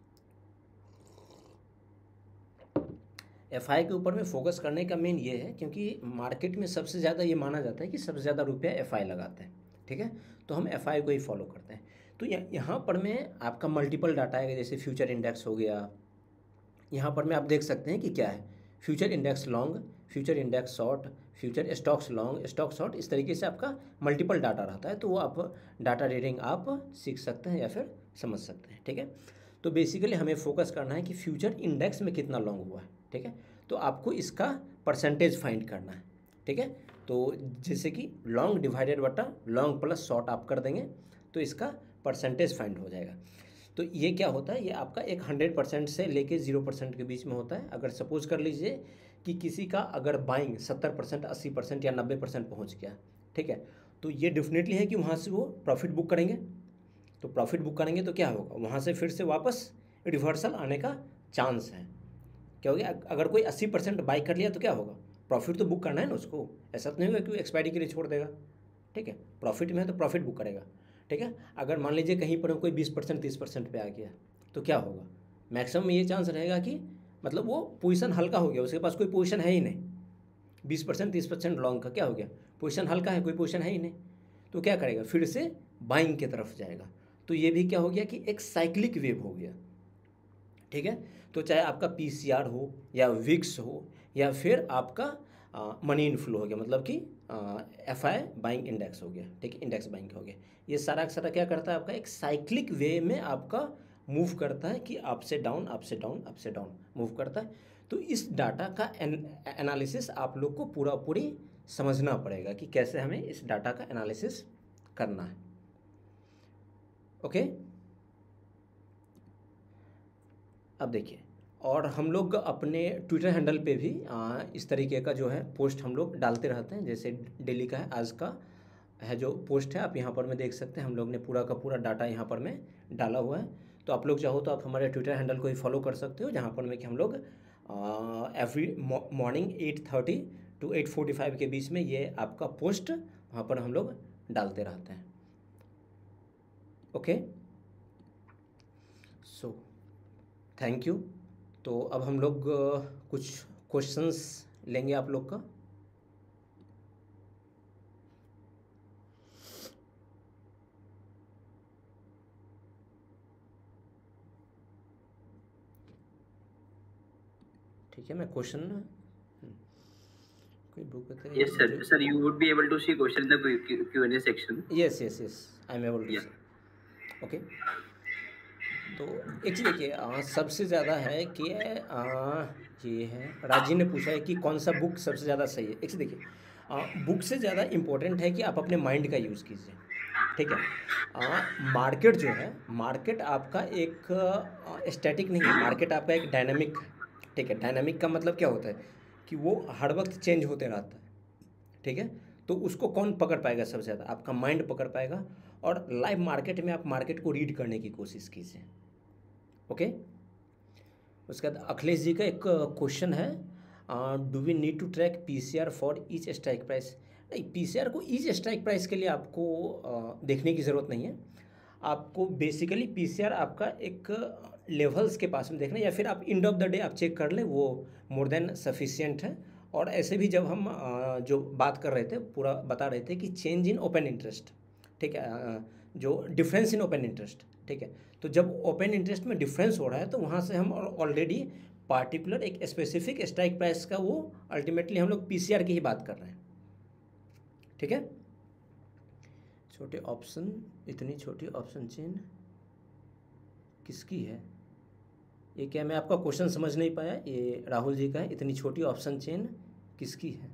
एफआई के ऊपर में फोकस करने का मेन ये है क्योंकि मार्केट में सबसे ज़्यादा ये माना जाता है कि सबसे ज़्यादा रुपया एफआई लगाते हैं, ठीक है, तो हम एफआई को ही फॉलो करते हैं। तो यहाँ पर में आपका मल्टीपल डाटा है, जैसे फ्यूचर इंडेक्स हो गया। यहाँ पर में आप देख सकते हैं कि क्या है, future index long, future index short, future stocks long, stock short, इस तरीके से आपका मल्टीपल डाटा रहता है। तो वो आप डाटा रीडिंग आप सीख सकते हैं या फिर समझ सकते हैं, ठीक है। तो बेसिकली हमें फोकस करना है कि फ्यूचर इंडेक्स में कितना लॉन्ग हुआ है, ठीक है। तो आपको इसका परसेंटेज फाइंड करना है, ठीक है। तो जैसे कि लॉन्ग डिवाइडेड बटा लॉन्ग प्लस शॉर्ट आप कर देंगे तो इसका परसेंटेज फाइंड हो जाएगा। तो ये क्या होता है, ये आपका एक हंड्रेड परसेंट से लेके जीरो परसेंट के बीच में होता है। अगर सपोज कर लीजिए कि किसी का अगर बाइंग सत्तर परसेंट, अस्सी परसेंट या नब्बे परसेंट पहुँच गया, ठीक है, तो ये डेफिनेटली है कि वहाँ से वो प्रॉफिट बुक करेंगे। तो प्रॉफिट बुक करेंगे तो क्या होगा, वहाँ से फिर से वापस रिवर्सल आने का चांस है। क्या हो गया, अगर कोई अस्सी परसेंट बाई कर लिया तो क्या होगा, प्रॉफिट तो बुक करना है ना उसको, ऐसा तो नहीं होगा कि वो एक्सपायरी के लिए छोड़ देगा, ठीक है। प्रॉफिट में है तो प्रॉफिट बुक करेगा, ठीक है। अगर मान लीजिए कहीं पर कोई बीस परसेंट तीस परसेंट पे आ गया तो क्या होगा, मैक्सिमम ये चांस रहेगा कि मतलब वो पोजीशन हल्का हो गया, उसके पास कोई पोजीशन है ही नहीं। बीस परसेंट तीस परसेंट लॉन्ग का क्या हो गया, पोजीशन हल्का है, कोई पोजीशन है ही नहीं, तो क्या करेगा, फिर से बाइंग की तरफ जाएगा। तो ये भी क्या हो गया कि एक साइक्लिक वेव हो गया, ठीक है। तो चाहे आपका पीसीआर हो या विक्स हो या फिर आपका मनी इनफ्लो हो गया, मतलब कि एफ आई बाइंग इंडेक्स हो गया, ठीक है, इंडेक्स बाइंग हो गया, ये सारा का सारा क्या करता है, आपका एक साइक्लिक वे में आपका मूव करता है कि अप से डाउन अप से डाउन अप से डाउन मूव करता है। तो इस डाटा का एनालिसिस आप लोग को पूरा पूरी समझना पड़ेगा कि कैसे हमें इस डाटा का एनालिसिस करना है। ओके, अब देखिए, और हम लोग अपने ट्विटर हैंडल पे भी आ, इस तरीके का जो है पोस्ट हम लोग डालते रहते हैं। जैसे डेली का है, आज का है जो पोस्ट है, आप यहाँ पर में देख सकते हैं, हम लोग ने पूरा का पूरा डाटा यहाँ पर में डाला हुआ है। तो आप लोग चाहो तो आप हमारे ट्विटर हैंडल को ही फॉलो कर सकते हो, जहाँ पर में कि हम लोग every morning eight thirty to eight forty five के बीच में ये आपका पोस्ट वहाँ पर हम लोग डालते रहते हैं। Okay, so thank you. तो अब हम लोग कुछ क्वेश्चंस लेंगे आप लोग का। ठीक है, मैं क्वेश्चन कोई बुक बता रही है? Yes, sir. Sir, you would be able to see question in the Q- Q&A section. Yes yes yes, I am able to Yeah. See. Okay, तो एक चीज़ देखिए, आ, सबसे ज़्यादा है कि आ, ये है, राजी ने पूछा है कि कौन सा बुक सबसे ज़्यादा सही है। एक चीज़ देखिए, बुक से ज़्यादा इम्पोर्टेंट है कि आप अपने माइंड का यूज़ कीजिए, ठीक है। मार्केट जो है, मार्केट आपका एक स्टैटिक नहीं है, मार्केट आपका एक डायनामिक है, ठीक है। डायनामिक का मतलब क्या होता है कि वो हर वक्त चेंज होते रहता है, ठीक है। तो उसको कौन पकड़ पाएगा सबसे ज़्यादा? आपका माइंड पकड़ पाएगा। और लाइव मार्केट में आप मार्केट को रीड करने की कोशिश कीजिए। ओके, उसके बाद अखिलेश जी का एक क्वेश्चन है, do we need to track PCR for each strike price? नहीं, पीसीआर को ईच स्ट्राइक प्राइस के लिए आपको uh, देखने की ज़रूरत नहीं है। आपको बेसिकली पीसीआर आपका एक लेवल्स के पास में देखना है, या फिर आप एंड ऑफ द डे आप चेक कर लें, वो मोर देन सफिशिएंट है। और ऐसे भी जब हम uh, जो बात कर रहे थे, पूरा बता रहे थे कि चेंज इन ओपन इंटरेस्ट, ठीक है, जो डिफरेंस इन ओपन इंटरेस्ट, ठीक है। तो जब ओपन इंटरेस्ट में डिफरेंस हो रहा है तो वहाँ से हम ऑलरेडी पार्टिकुलर एक स्पेसिफिक स्ट्राइक प्राइस का, वो अल्टीमेटली हम लोग पीसीआर की ही बात कर रहे हैं, ठीक है। छोटे ऑप्शन, इतनी छोटी ऑप्शन चेन किसकी है? ये क्या, मैं आपका क्वेश्चन समझ नहीं पाया। ये राहुल जी का है, इतनी छोटी ऑप्शन चेन किसकी है?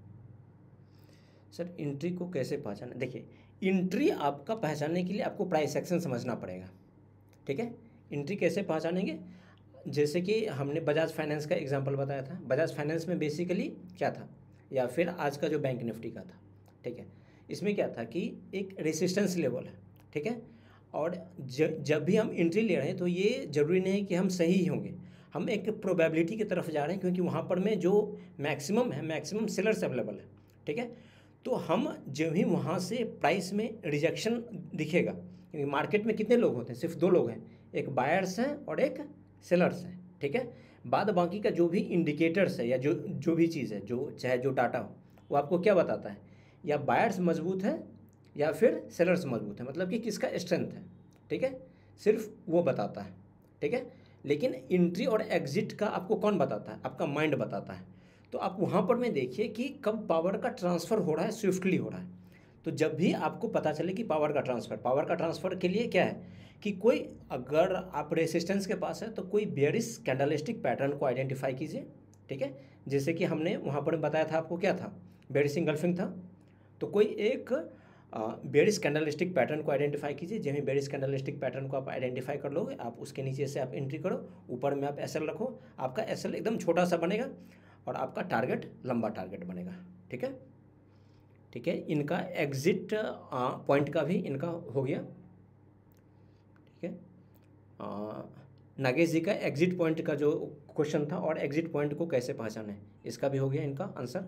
सर, एंट्री को कैसे पहचाना? देखिए, एंट्री आपका पहचानने के लिए आपको प्राइस एक्शन समझना पड़ेगा, ठीक है। एंट्री कैसे पहचानेंगे? जैसे कि हमने बजाज फाइनेंस का एग्जांपल बताया था। बजाज फाइनेंस में बेसिकली क्या था, या फिर आज का जो बैंक निफ्टी का था, ठीक है, इसमें क्या था कि एक रेसिस्टेंस लेवल है, ठीक है। और ज, जब भी हम एंट्री ले रहे हैं तो ये ज़रूरी नहीं है कि हम सही ही होंगे, हम एक प्रोबेबिलिटी की तरफ जा रहे हैं, क्योंकि वहाँ पर में जो मैक्सिमम है, मैक्सिमम सेलर्स अवेलेबल है, ठीक है। तो हम जब भी वहाँ से प्राइस में रिजेक्शन दिखेगा, क्योंकि मार्केट में कितने लोग होते हैं? सिर्फ दो लोग हैं, एक बायर्स हैं और एक सेलर्स हैं, ठीक है। बाद बाकी का जो भी इंडिकेटर्स है, या जो जो भी चीज़ है, जो चाहे जो डाटा हो, वो आपको क्या बताता है? या बायर्स मजबूत है या फिर सेलर्स मजबूत है, मतलब कि किसका स्ट्रेंथ है, ठीक है, सिर्फ वो बताता है, ठीक है। लेकिन एंट्री और एग्जिट का आपको कौन बताता है? आपका माइंड बताता है। तो आप वहाँ पर में देखिए कि कब पावर का ट्रांसफ़र हो रहा है, स्विफ्टली हो रहा है। तो जब भी आपको पता चले कि पावर का ट्रांसफ़र, पावर का ट्रांसफ़र के लिए क्या है कि कोई, अगर आप रेसिस्टेंस के पास है तो कोई बेयरिश कैंडलस्टिक पैटर्न को आइडेंटिफाई कीजिए, ठीक है। जैसे कि हमने वहाँ पर बताया था आपको, क्या था? बेयरिश इंगल्फिंग था। तो कोई एक बेयरिश कैंडलस्टिक पैटर्न को आइडेंटिफाई कीजिए। जब भी बेयरिश कैंडलस्टिक पैटर्न को आप आइडेंटिफाई कर लोगे, आप उसके नीचे से आप एंट्री करो, ऊपर में आप एसएल रखो, आपका एसएल एकदम छोटा सा बनेगा और आपका टारगेट लंबा टारगेट बनेगा, ठीक है, ठीक है। इनका एग्जिट पॉइंट का भी इनका हो गया, ठीक है। नागेश जी का एग्जिट पॉइंट का जो क्वेश्चन था, और एग्जिट पॉइंट को कैसे पहचाने, इसका भी हो गया इनका आंसर।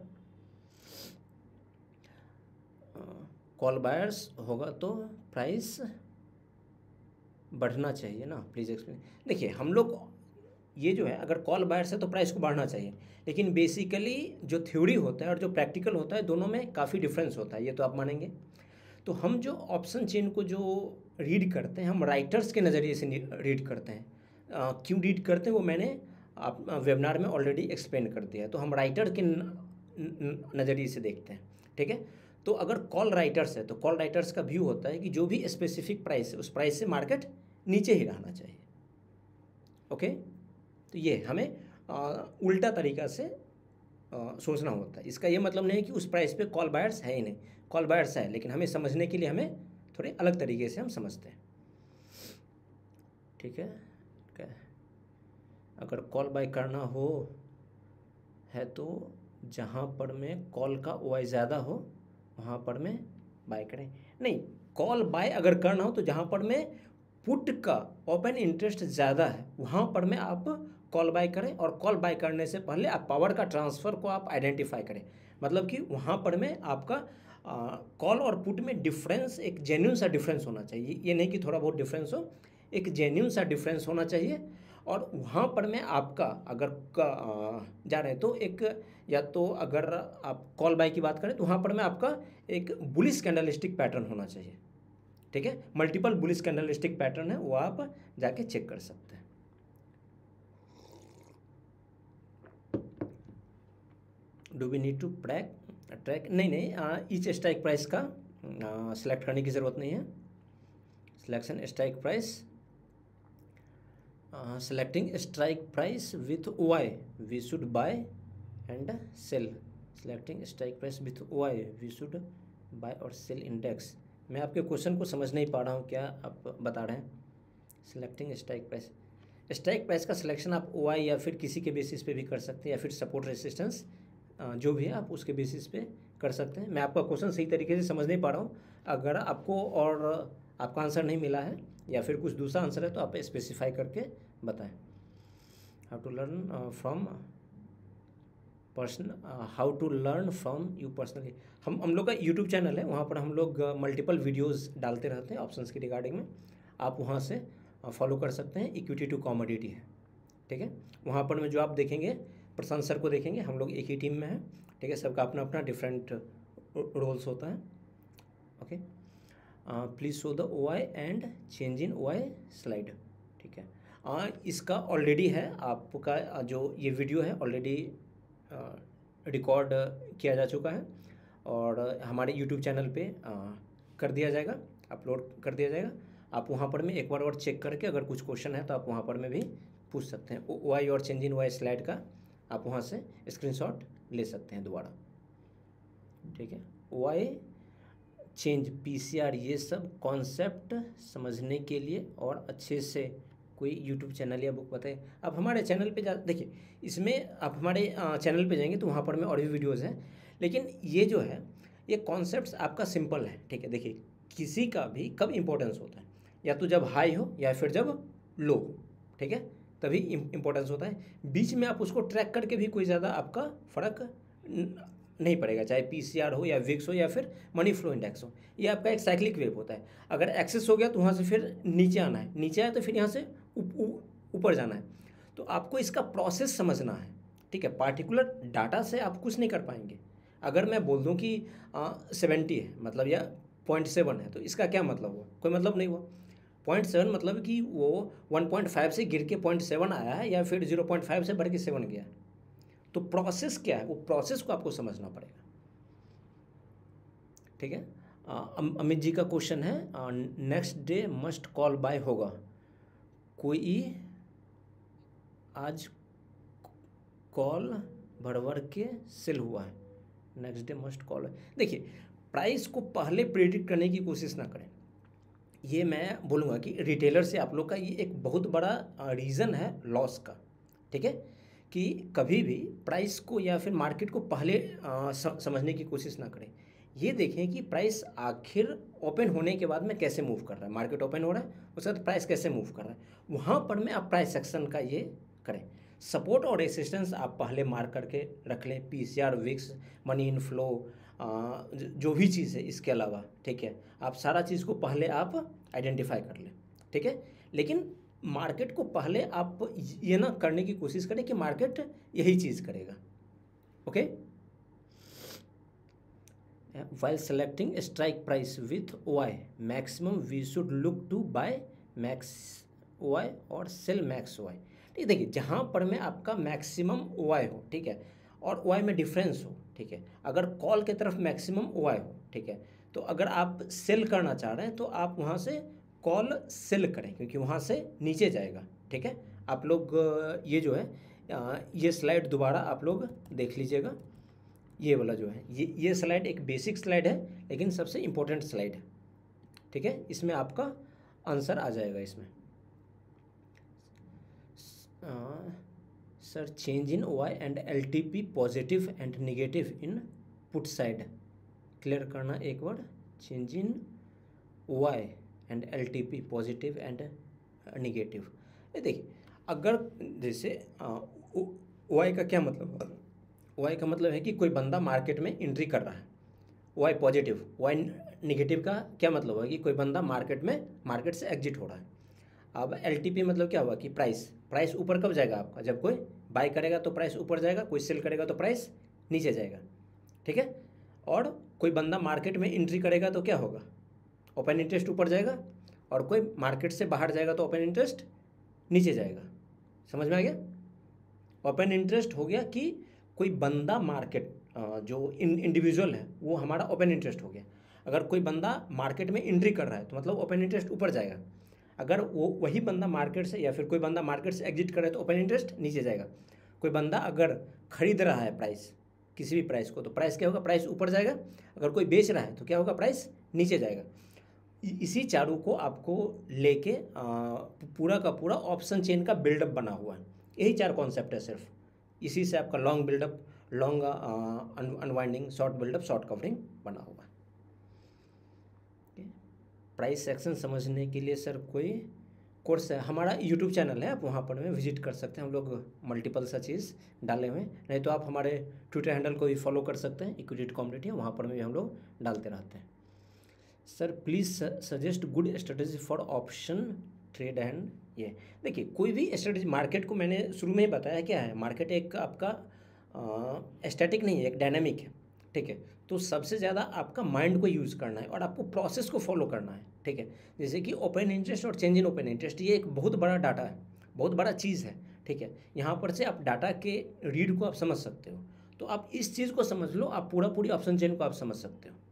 कॉल बायर्स होगा तो प्राइस बढ़ना चाहिए ना, प्लीज़ एक्सप्लेन। देखिए, हम लोग ये जो है, अगर कॉल बायर्स है तो प्राइस को बढ़ना चाहिए, लेकिन बेसिकली जो थ्योरी होता है और जो प्रैक्टिकल होता है, दोनों में काफ़ी डिफरेंस होता है, ये तो आप मानेंगे। तो हम जो ऑप्शन चेन को जो रीड करते हैं हम राइटर्स के नज़रिए से रीड करते हैं। आ, क्यों रीड करते हैं वो मैंने आप वेबिनार में ऑलरेडी एक्सप्लेन कर दिया है। तो हम राइटर के नज़रिए से देखते हैं, ठीक है। तो अगर कॉल राइटर्स है तो कॉल राइटर्स का व्यू होता है कि जो भी स्पेसिफिक प्राइस है उस प्राइस से मार्केट नीचे ही रहना चाहिए। ओके, तो ये हमें आ, उल्टा तरीका से आ, सोचना होता है। इसका ये मतलब नहीं है कि उस प्राइस पे कॉल बायर्स है ही नहीं, कॉल बायर्स है, लेकिन हमें समझने के लिए हमें थोड़े अलग तरीके से हम समझते हैं, ठीक है। क्या अगर कॉल बाय करना हो है तो जहाँ पर में कॉल का ओ आई ज़्यादा हो वहाँ पर में बाय करें। नहीं, कॉल बाय अगर करना हो तो जहाँ पर में पुट का ओपन इंटरेस्ट ज़्यादा है वहाँ पर में आप कॉल बाय करें, और कॉल बाय करने से पहले आप पावर का ट्रांसफ़र को आप आइडेंटिफाई करें। मतलब कि वहाँ पर में आपका कॉल और पुट में डिफरेंस एक जेन्युइन सा डिफरेंस होना चाहिए। ये नहीं कि थोड़ा बहुत डिफरेंस हो, एक जेन्युइन सा डिफरेंस होना चाहिए। और वहाँ पर में आपका अगर का जा रहे हैं तो एक या तो अगर आप कॉल बाय की बात करें तो वहाँ पर में आपका एक बुलिश कैंडलस्टिक पैटर्न होना चाहिए, ठीक है। मल्टीपल बुलिश कैंडलस्टिक पैटर्न है वो आप जाके चेक कर सकते हैं। Do we need to track track नहीं नहीं ईच स्ट्राइक प्राइस का सिलेक्ट करने की ज़रूरत नहीं है। Selection strike price, selecting strike price with O I we should buy and sell. Selecting strike price with O I we should buy और sell index. मैं आपके क्वेश्चन को समझ नहीं पा रहा हूँ, क्या आप बता रहे हैं? Selecting strike price, strike price का सिलेक्शन आप ओ आई या फिर किसी के बेसिस पे भी कर सकते हैं, या फिर सपोर्ट रेसिस्टेंस जो भी है आप उसके बेसिस पे कर सकते हैं। मैं आपका क्वेश्चन सही तरीके से समझ नहीं पा रहा हूँ। अगर आपको और आपका आंसर नहीं मिला है या फिर कुछ दूसरा आंसर है तो आप स्पेसिफाई करके बताएं। How to learn from person how to learn from you personally. हम हम लोग का यूट्यूब चैनल है, वहाँ पर हम लोग मल्टीपल वीडियोस डालते रहते हैं ऑप्शंस की रिगार्डिंग में, आप वहाँ से फॉलो कर सकते हैं। इक्विटी टू कमोडिटी है, ठीक है। वहाँ पर में जो आप देखेंगे प्रशांत सर को देखेंगे, हम लोग एक ही टीम में हैं, ठीक है। सबका अपना अपना डिफरेंट रोल्स होता है। Okay, please show the O I and change in O I slide, ठीक है। uh, इसका ऑलरेडी है आपका जो ये वीडियो है ऑलरेडी रिकॉर्ड किया जा चुका है और हमारे यूट्यूब चैनल पे uh, कर दिया जाएगा, अपलोड कर दिया जाएगा। आप वहाँ पर में एक बार और चेक करके अगर कुछ क्वेश्चन है तो आप वहाँ पर में भी पूछ सकते हैं। ओ आई और change in O I slide का आप वहाँ से स्क्रीनशॉट ले सकते हैं दोबारा, ठीक है। O I change P C R ये सब कॉन्सेप्ट समझने के लिए और अच्छे से कोई यूट्यूब चैनल या बुक बताए। आप हमारे चैनल पे जा देखिए, इसमें आप हमारे चैनल पे जाएंगे तो वहाँ पर में और भी वीडियोज़ हैं, लेकिन ये जो है ये कॉन्सेप्ट्स आपका सिंपल है, ठीक है। देखिए, किसी का भी कब इम्पोर्टेंस होता है, या तो जब हाई हो या फिर जब लो हो, ठीक है, तभी इम्पोर्टेंस होता है। बीच में आप उसको ट्रैक करके भी कोई ज़्यादा आपका फ़र्क नहीं पड़ेगा, चाहे पीसीआर हो या विक्स हो या फिर मनी फ्लो इंडेक्स हो। ये आपका एक साइक्लिक वेव होता है। अगर एक्सेस हो गया तो वहाँ से फिर नीचे आना है, नीचे आया तो फिर यहाँ से ऊपर जाना है। तो आपको इसका प्रोसेस समझना है, ठीक है। पार्टिकुलर डाटा से आप कुछ नहीं कर पाएंगे। अगर मैं बोल दूँ कि सेवेंटी है मतलब या पॉइंट सेवन है तो इसका क्या मतलब हुआ? कोई मतलब नहीं हुआ। पॉइंट सेवन मतलब कि वो वन पॉइंट फाइव से गिर के पॉइंट सेवन आया है या फिर जीरो पॉइंट फाइव से बढ़ के सेवन गया है। तो प्रोसेस क्या है, वो प्रोसेस को आपको समझना पड़ेगा, ठीक है। अमित जी का क्वेश्चन है, next day must call buy होगा, कोई आज कॉल भर भर के सेल हुआ है, नेक्स्ट डे मस्ट कॉल। देखिए, प्राइस को पहले प्रेडिक्ट करने की कोशिश ना करें। ये मैं बोलूँगा कि रिटेलर से आप लोग का ये एक बहुत बड़ा रीज़न है लॉस का, ठीक है, कि कभी भी प्राइस को या फिर मार्केट को पहले आ, समझने की कोशिश ना करें। ये देखें कि प्राइस आखिर ओपन होने के बाद में कैसे मूव कर रहा है। मार्केट ओपन हो रहा है, उसके बाद प्राइस कैसे मूव कर रहा है, वहाँ पर में आप प्राइस सेक्शन का ये करें। सपोर्ट और रेसिस्टेंस आप पहले मार्क करके रख लें, PCR, VIX, money in flow, जो भी चीज़ है इसके अलावा, ठीक है। आप सारा चीज़ को पहले आप आइडेंटिफाई कर लें, ठीक है। लेकिन मार्केट को पहले आप ये ना करने की कोशिश करें कि मार्केट यही चीज़ करेगा, okay. while selecting strike price with O I maximum we should look to buy max O I और sell max O I। ठीक है, देखिए जहाँ पर में आपका मैक्सिमम O I हो, ठीक है, और O I में डिफरेंस हो, ठीक है, अगर कॉल की तरफ मैक्सिमम O I हो, ठीक है, तो अगर आप सेल करना चाह रहे हैं तो आप वहाँ से कॉल सेल करें क्योंकि वहाँ से नीचे जाएगा। ठीक है, आप लोग ये जो है ये स्लाइड दोबारा आप लोग देख लीजिएगा। ये वाला जो है ये ये स्लाइड एक बेसिक स्लाइड है लेकिन सबसे इम्पोर्टेंट स्लाइड है। ठीक है, इसमें आपका आंसर आ जाएगा। इसमें sir change in O I and L T P positive and negative in put side, clear करना एक word, change in O I and L T P positive and negative. ये देखिए अगर जैसे ओ आई का क्या मतलब, ओ आई का मतलब है कि कोई बंदा मार्केट में एंट्री कर रहा है, ओ आई पॉजिटिव। ओ आई निगेटिव का क्या मतलब है कि कोई बंदा मार्केट में मार्केट से एग्जिट हो रहा है। अब एल टी पी मतलब क्या हुआ कि प्राइस प्राइस ऊपर कब जाएगा आपका, जब कोई बाय करेगा तो प्राइस ऊपर जाएगा, कोई सेल करेगा तो प्राइस नीचे जाएगा। ठीक है, और कोई बंदा मार्केट में एंट्री करेगा तो क्या होगा, ओपन इंटरेस्ट ऊपर जाएगा, और कोई मार्केट से बाहर जाएगा तो ओपन इंटरेस्ट नीचे जाएगा। समझ में आ गया? ओपन इंटरेस्ट हो गया कि कोई बंदा मार्केट जो इंडिविजुअल है वो हमारा ओपन इंटरेस्ट हो गया। अगर कोई बंदा मार्केट में एंट्री कर रहा है तो मतलब ओपन इंटरेस्ट ऊपर जाएगा। अगर वो वही बंदा मार्केट से या फिर कोई बंदा मार्केट से एग्जिट कर रहा है तो ओपन इंटरेस्ट नीचे जाएगा। कोई बंदा अगर खरीद रहा है प्राइस किसी भी प्राइस को तो प्राइस क्या होगा, प्राइस ऊपर जाएगा। अगर कोई बेच रहा है तो क्या होगा, प्राइस नीचे जाएगा। इसी चारों को आपको लेके पूरा का पूरा ऑप्शन चेन का बिल्डअप बना हुआ है। यही चार कॉन्सेप्ट है सिर्फ, इसी से आपका long buildup, long unwinding, short buildup, short covering बना हुआ है। प्राइस सेक्शन समझने के लिए सर कोई कोर्स है, हमारा यूट्यूब चैनल है, आप वहाँ पर में विजिट कर सकते हैं। हम लोग मल्टीपल सा चीज़ डाले हुए हैं, नहीं तो आप हमारे ट्विटर हैंडल को भी फॉलो कर सकते हैं, इक्विटी कम्युनिटी है, वहाँ पर में भी हम लोग डालते रहते हैं। Sir please suggest good strategy for option trade and ये। देखिए कोई भी स्ट्रेटजी, मार्केट को मैंने शुरू में ही बताया क्या है, मार्केट एक आपका स्टैटिक नहीं है, एक डायनामिक है। ठीक है, तो सबसे ज़्यादा आपका माइंड को यूज़ करना है और आपको प्रोसेस को फॉलो करना है। ठीक है, जैसे कि ओपन इंटरेस्ट और चेंज इन ओपन इंटरेस्ट, ये एक बहुत बड़ा डाटा है, बहुत बड़ा चीज़ है। ठीक है, यहाँ पर से आप डाटा के रीड को आप समझ सकते हो, तो आप इस चीज़ को समझ लो, आप पूरा पूरी ऑप्शन चेन को आप समझ सकते हो।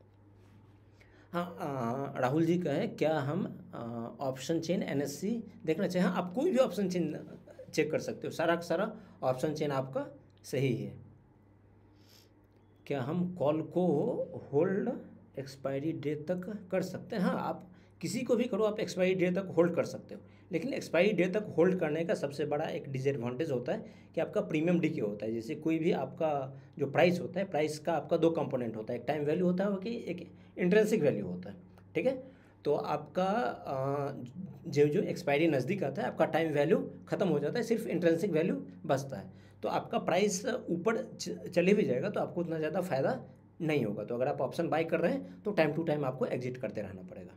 हाँ, राहुल जी का है क्या हम option chain N S C देखना चाहिए? हाँ, आप कोई भी ऑप्शन चेन चेक कर सकते हो, सारा का सारा ऑप्शन चेन आपका सही है। क्या हम कॉल को होल्ड एक्सपायरी डेट तक कर सकते हैं? हाँ, आप किसी को भी करो, आप एक्सपायरी डेट तक होल्ड कर सकते हो, लेकिन एक्सपायरी डेट तक होल्ड करने का सबसे बड़ा एक डिसएडवांटेज होता है कि आपका प्रीमियम डीके होता है। जैसे कोई भी आपका जो प्राइस होता है, प्राइस का आपका दो कंपोनेंट होता है, एक टाइम वैल्यू होता है कि एक इंट्रिंसिक वैल्यू होता है। ठीक है, तो आपका जो जो एक्सपायरी नज़दीक आता है आपका टाइम वैल्यू ख़त्म हो जाता है, सिर्फ इंट्रिंसिक वैल्यू बचता है। तो आपका प्राइस ऊपर चले भी जाएगा तो आपको उतना ज़्यादा फ़ायदा नहीं होगा। तो अगर आप ऑप्शन बाय कर रहे हैं तो टाइम टू टाइम आपको एग्जिट करते रहना पड़ेगा।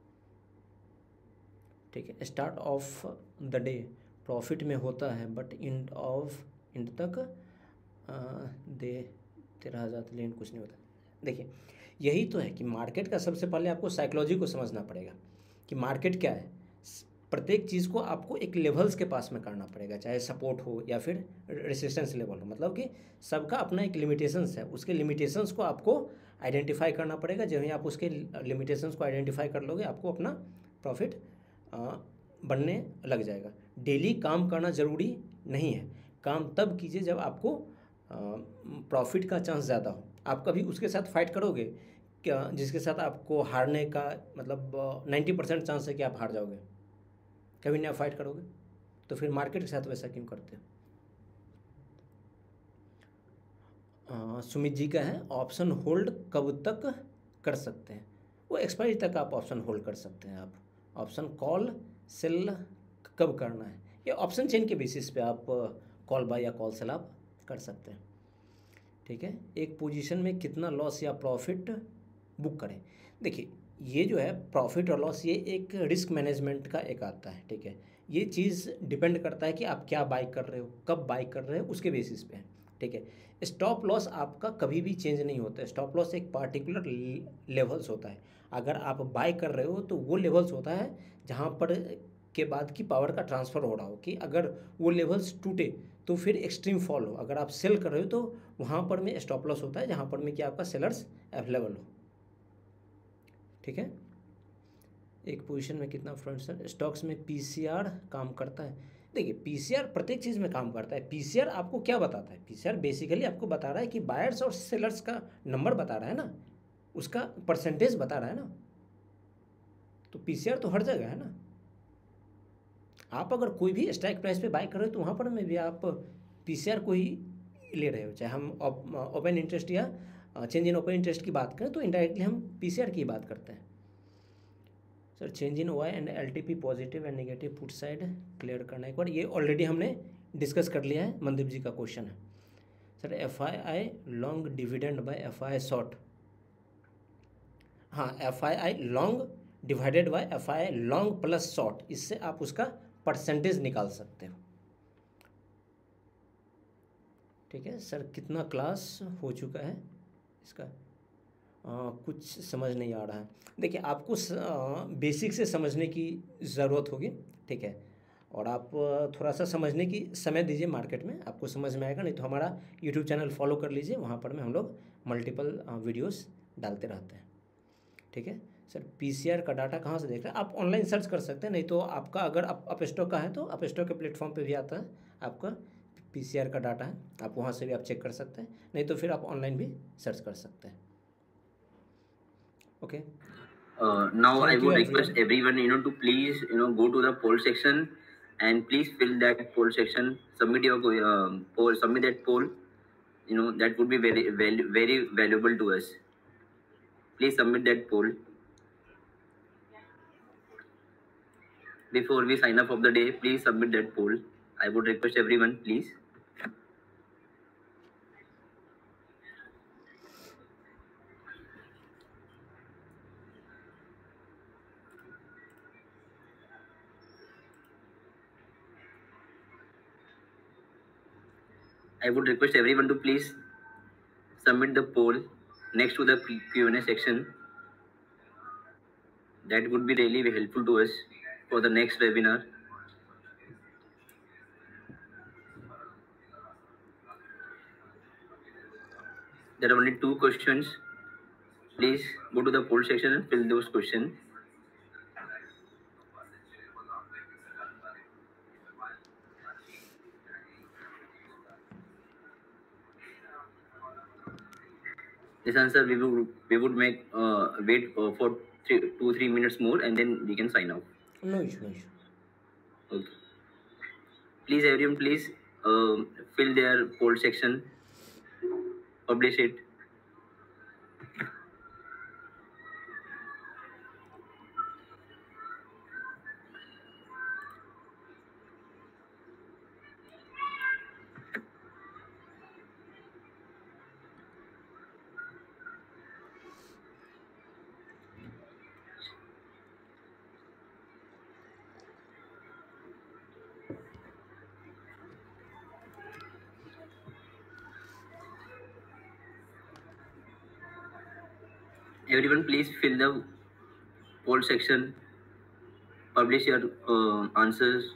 ठीक है, start of the day profit में होता है बट एंड ऑफ एंड तक दे तेरह हज़ार लेन कुछ नहीं होता। देखिए यही तो है कि मार्केट का सबसे पहले आपको साइकोलॉजी को समझना पड़ेगा कि मार्केट क्या है। प्रत्येक चीज़ को आपको एक लेवल्स के पास में करना पड़ेगा, चाहे सपोर्ट हो या फिर रेसिस्टेंस लेवल हो, मतलब कि सबका अपना एक लिमिटेशंस है, उसके लिमिटेशंस को आपको आइडेंटिफाई करना पड़ेगा। जब ही आप उसके लिमिटेशंस को आइडेंटिफाई कर लोगे आपको अपना प्रॉफिट बनने लग जाएगा। डेली काम करना ज़रूरी नहीं है, काम तब कीजिए जब आपको प्रॉफिट का चांस ज़्यादा हो। आप कभी उसके साथ फाइट करोगे क्या जिसके साथ आपको हारने का मतलब नाइन्टी परसेंट चांस है कि आप हार जाओगे? कभी नहीं आप फाइट करोगे, तो फिर मार्केट के साथ वैसा क्यों करते हो? सुमित जी का है ऑप्शन होल्ड कब तक कर सकते हैं? वो एक्सपायरी तक आप ऑप्शन होल्ड कर सकते हैं। आप ऑप्शन कॉल सेल कब करना है, ये ऑप्शन चेन के बेसिस पे आप कॉल बाय या कॉल सेल आप कर सकते हैं। ठीक है, एक पोजीशन में कितना लॉस या प्रॉफिट बुक करें? देखिए ये जो है प्रॉफिट और लॉस, ये एक रिस्क मैनेजमेंट का एक आता है। ठीक है, ये चीज़ डिपेंड करता है कि आप क्या बाय कर रहे हो, कब बाय कर रहे हो, उसके बेसिस पे है। ठीक है। स्टॉप लॉस आपका कभी भी चेंज नहीं होता है। स्टॉप लॉस एक पार्टिकुलर लेवल्स होता है। अगर आप बाय कर रहे हो तो वो लेवल्स होता है जहाँ पर के बाद की पावर का ट्रांसफ़र हो रहा हो, कि अगर वो लेवल्स टूटे तो फिर एक्सट्रीम फॉल हो। अगर आप सेल कर रहे हो तो वहाँ पर में स्टॉप लॉस होता है जहाँ पर में कि आपका सेलर्स अवेलेबल हो, ठीक है। एक पोजीशन में कितना फ्रंट सर स्टॉक्स में पीसीआर काम करता है। देखिए पीसीआर प्रत्येक चीज़ में काम करता है। पीसीआर आपको क्या बताता है? पीसीआर बेसिकली आपको बता रहा है कि बायर्स और सेलर्स का नंबर बता रहा है ना, उसका परसेंटेज बता रहा है ना। तो पीसीआर तो हर जगह है ना। आप अगर कोई भी स्ट्राइक प्राइस पे बाय कर रहे हो तो वहाँ पर में भी आप पीसीआर को ही ले रहे हो। चाहे हम ओपन इंटरेस्ट या चेंज इन ओपन इंटरेस्ट की बात करें तो इनडायरेक्टली हम पीसीआर की बात करते हैं। Sir change in Y and LTP positive and negative put side clear करना एक बार। ये ऑलरेडी हमने डिस्कस कर लिया है, मनदीप जी का क्वेश्चन है। Sir F I I long dividend by F I I short. हाँ, F I I long divided by F I I long plus short, इससे आप उसका परसेंटेज निकाल सकते हो, ठीक है। सर कितना क्लास हो चुका है इसका? आ, कुछ समझ नहीं आ रहा है। देखिए आपको बेसिक से समझने की ज़रूरत होगी, ठीक है। और आप थोड़ा सा समझने की समय दीजिए मार्केट में, आपको समझ में आएगा। नहीं तो हमारा यूट्यूब चैनल फॉलो कर लीजिए, वहाँ पर में हम लोग मल्टीपल वीडियोस डालते रहते हैं, ठीक है। सर पीसीआर का डाटा कहाँ से देख रहे हैं? आप ऑनलाइन सर्च कर सकते हैं। नहीं तो आपका अगर अप अप स्टॉक का है तो अप स्टॉक के प्लेटफॉर्म पे भी आता है आपका पीसीआर का डाटा है, आप वहाँ से भी आप चेक कर सकते हैं। नहीं तो फिर आप ऑनलाइन भी सर्च कर सकते हैं, okay. Uh, now I Thank you would request everyone. everyone, you know, to please, you know, go to the poll section and please fill that poll section. Submit your uh, poll. Submit that poll. You know, that would be very, very, very valuable to us. Please submit that poll before we sign up of the day. Please submit that poll. I would request everyone, please. I would request everyone to please submit the poll next to the Q and A section. That would be really helpful to us for the next webinar. There are only two questions. Please go to the poll section and fill those questions. This answer we would we would make uh, wait uh, for three, two three minutes more and then we can sign off. No issue, no issue. Okay. Please everyone, please uh, fill their poll section, publish it. Everyone, please fill the poll section, publish your uh, answers.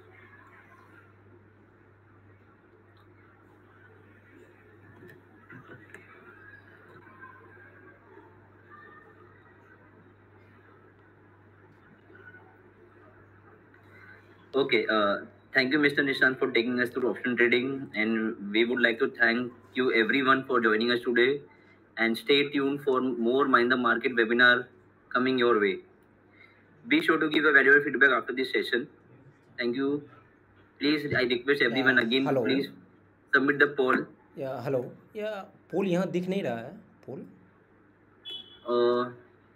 Okay. Uh, thank you, Mister Nishant, for taking us through option trading, and we would like to thank you everyone for joining us today. And stay tuned for more Mind the Market webinar coming your way. Be sure to give a valuable feedback after this session. Thank you. Please, I request everyone Yeah, again, hello. please submit the poll. या hello, या poll यहाँ दिख नहीं रहा है पोल। Uh,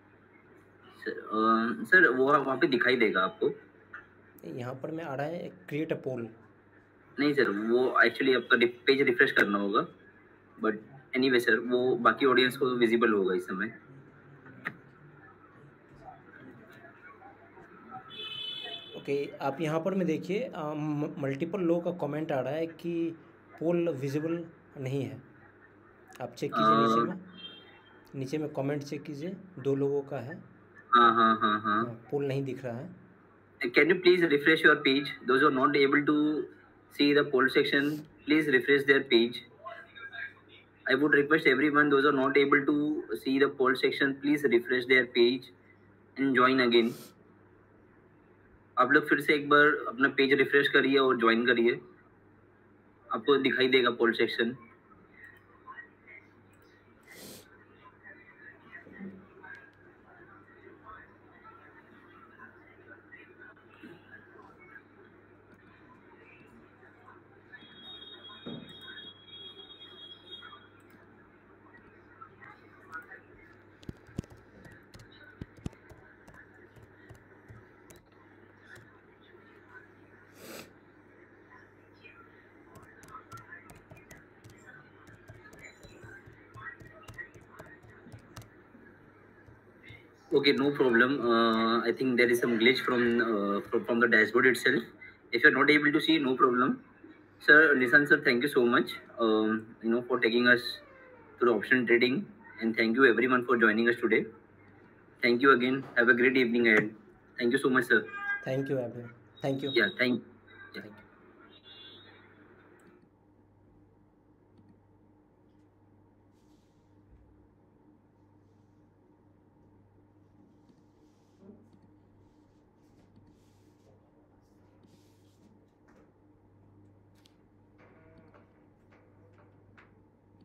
sir वो वहाँ पे दिखाई देगा आपको। यहाँ पर मैं आ रहा है क्रिएट अ पोल। नहीं सर, वो एक्चुअली आपका पेज रिफ्रेश करना होगा, बट एनीवे सर वो बाकी ऑडियंस को विजिबल होगा इस समय। ओके okay, आप यहाँ पर में देखिए मल्टीपल लोगों का कमेंट आ रहा है कि पोल विजिबल नहीं है। आप चेक कीजिए नीचे में, नीचे में कमेंट चेक कीजिए, दो लोगों का है। हाँ हाँ हाँ हाँ हाँ, पोल नहीं दिख रहा है। Can you please refresh your page? Those who are not able to see the poll section, please refresh their page. I would request everyone, those who are not able to see the poll section, please refresh their page and join again. आप लोग फिर से एक बार अपना page refresh करिए और join करिए, आपको दिखाई देगा poll section. Okay, no problem. Uh, I think there is some glitch from, uh, from from the dashboard itself. If you're not able to see, no problem. Sir, Nissan sir, thank you so much. Um, you know, for taking us through option trading, and thank you everyone for joining us today. Thank you again. Have a great evening ahead. Thank you so much, sir. Thank you, everyone. Thank you. Yeah, thank. Yeah. Thank you.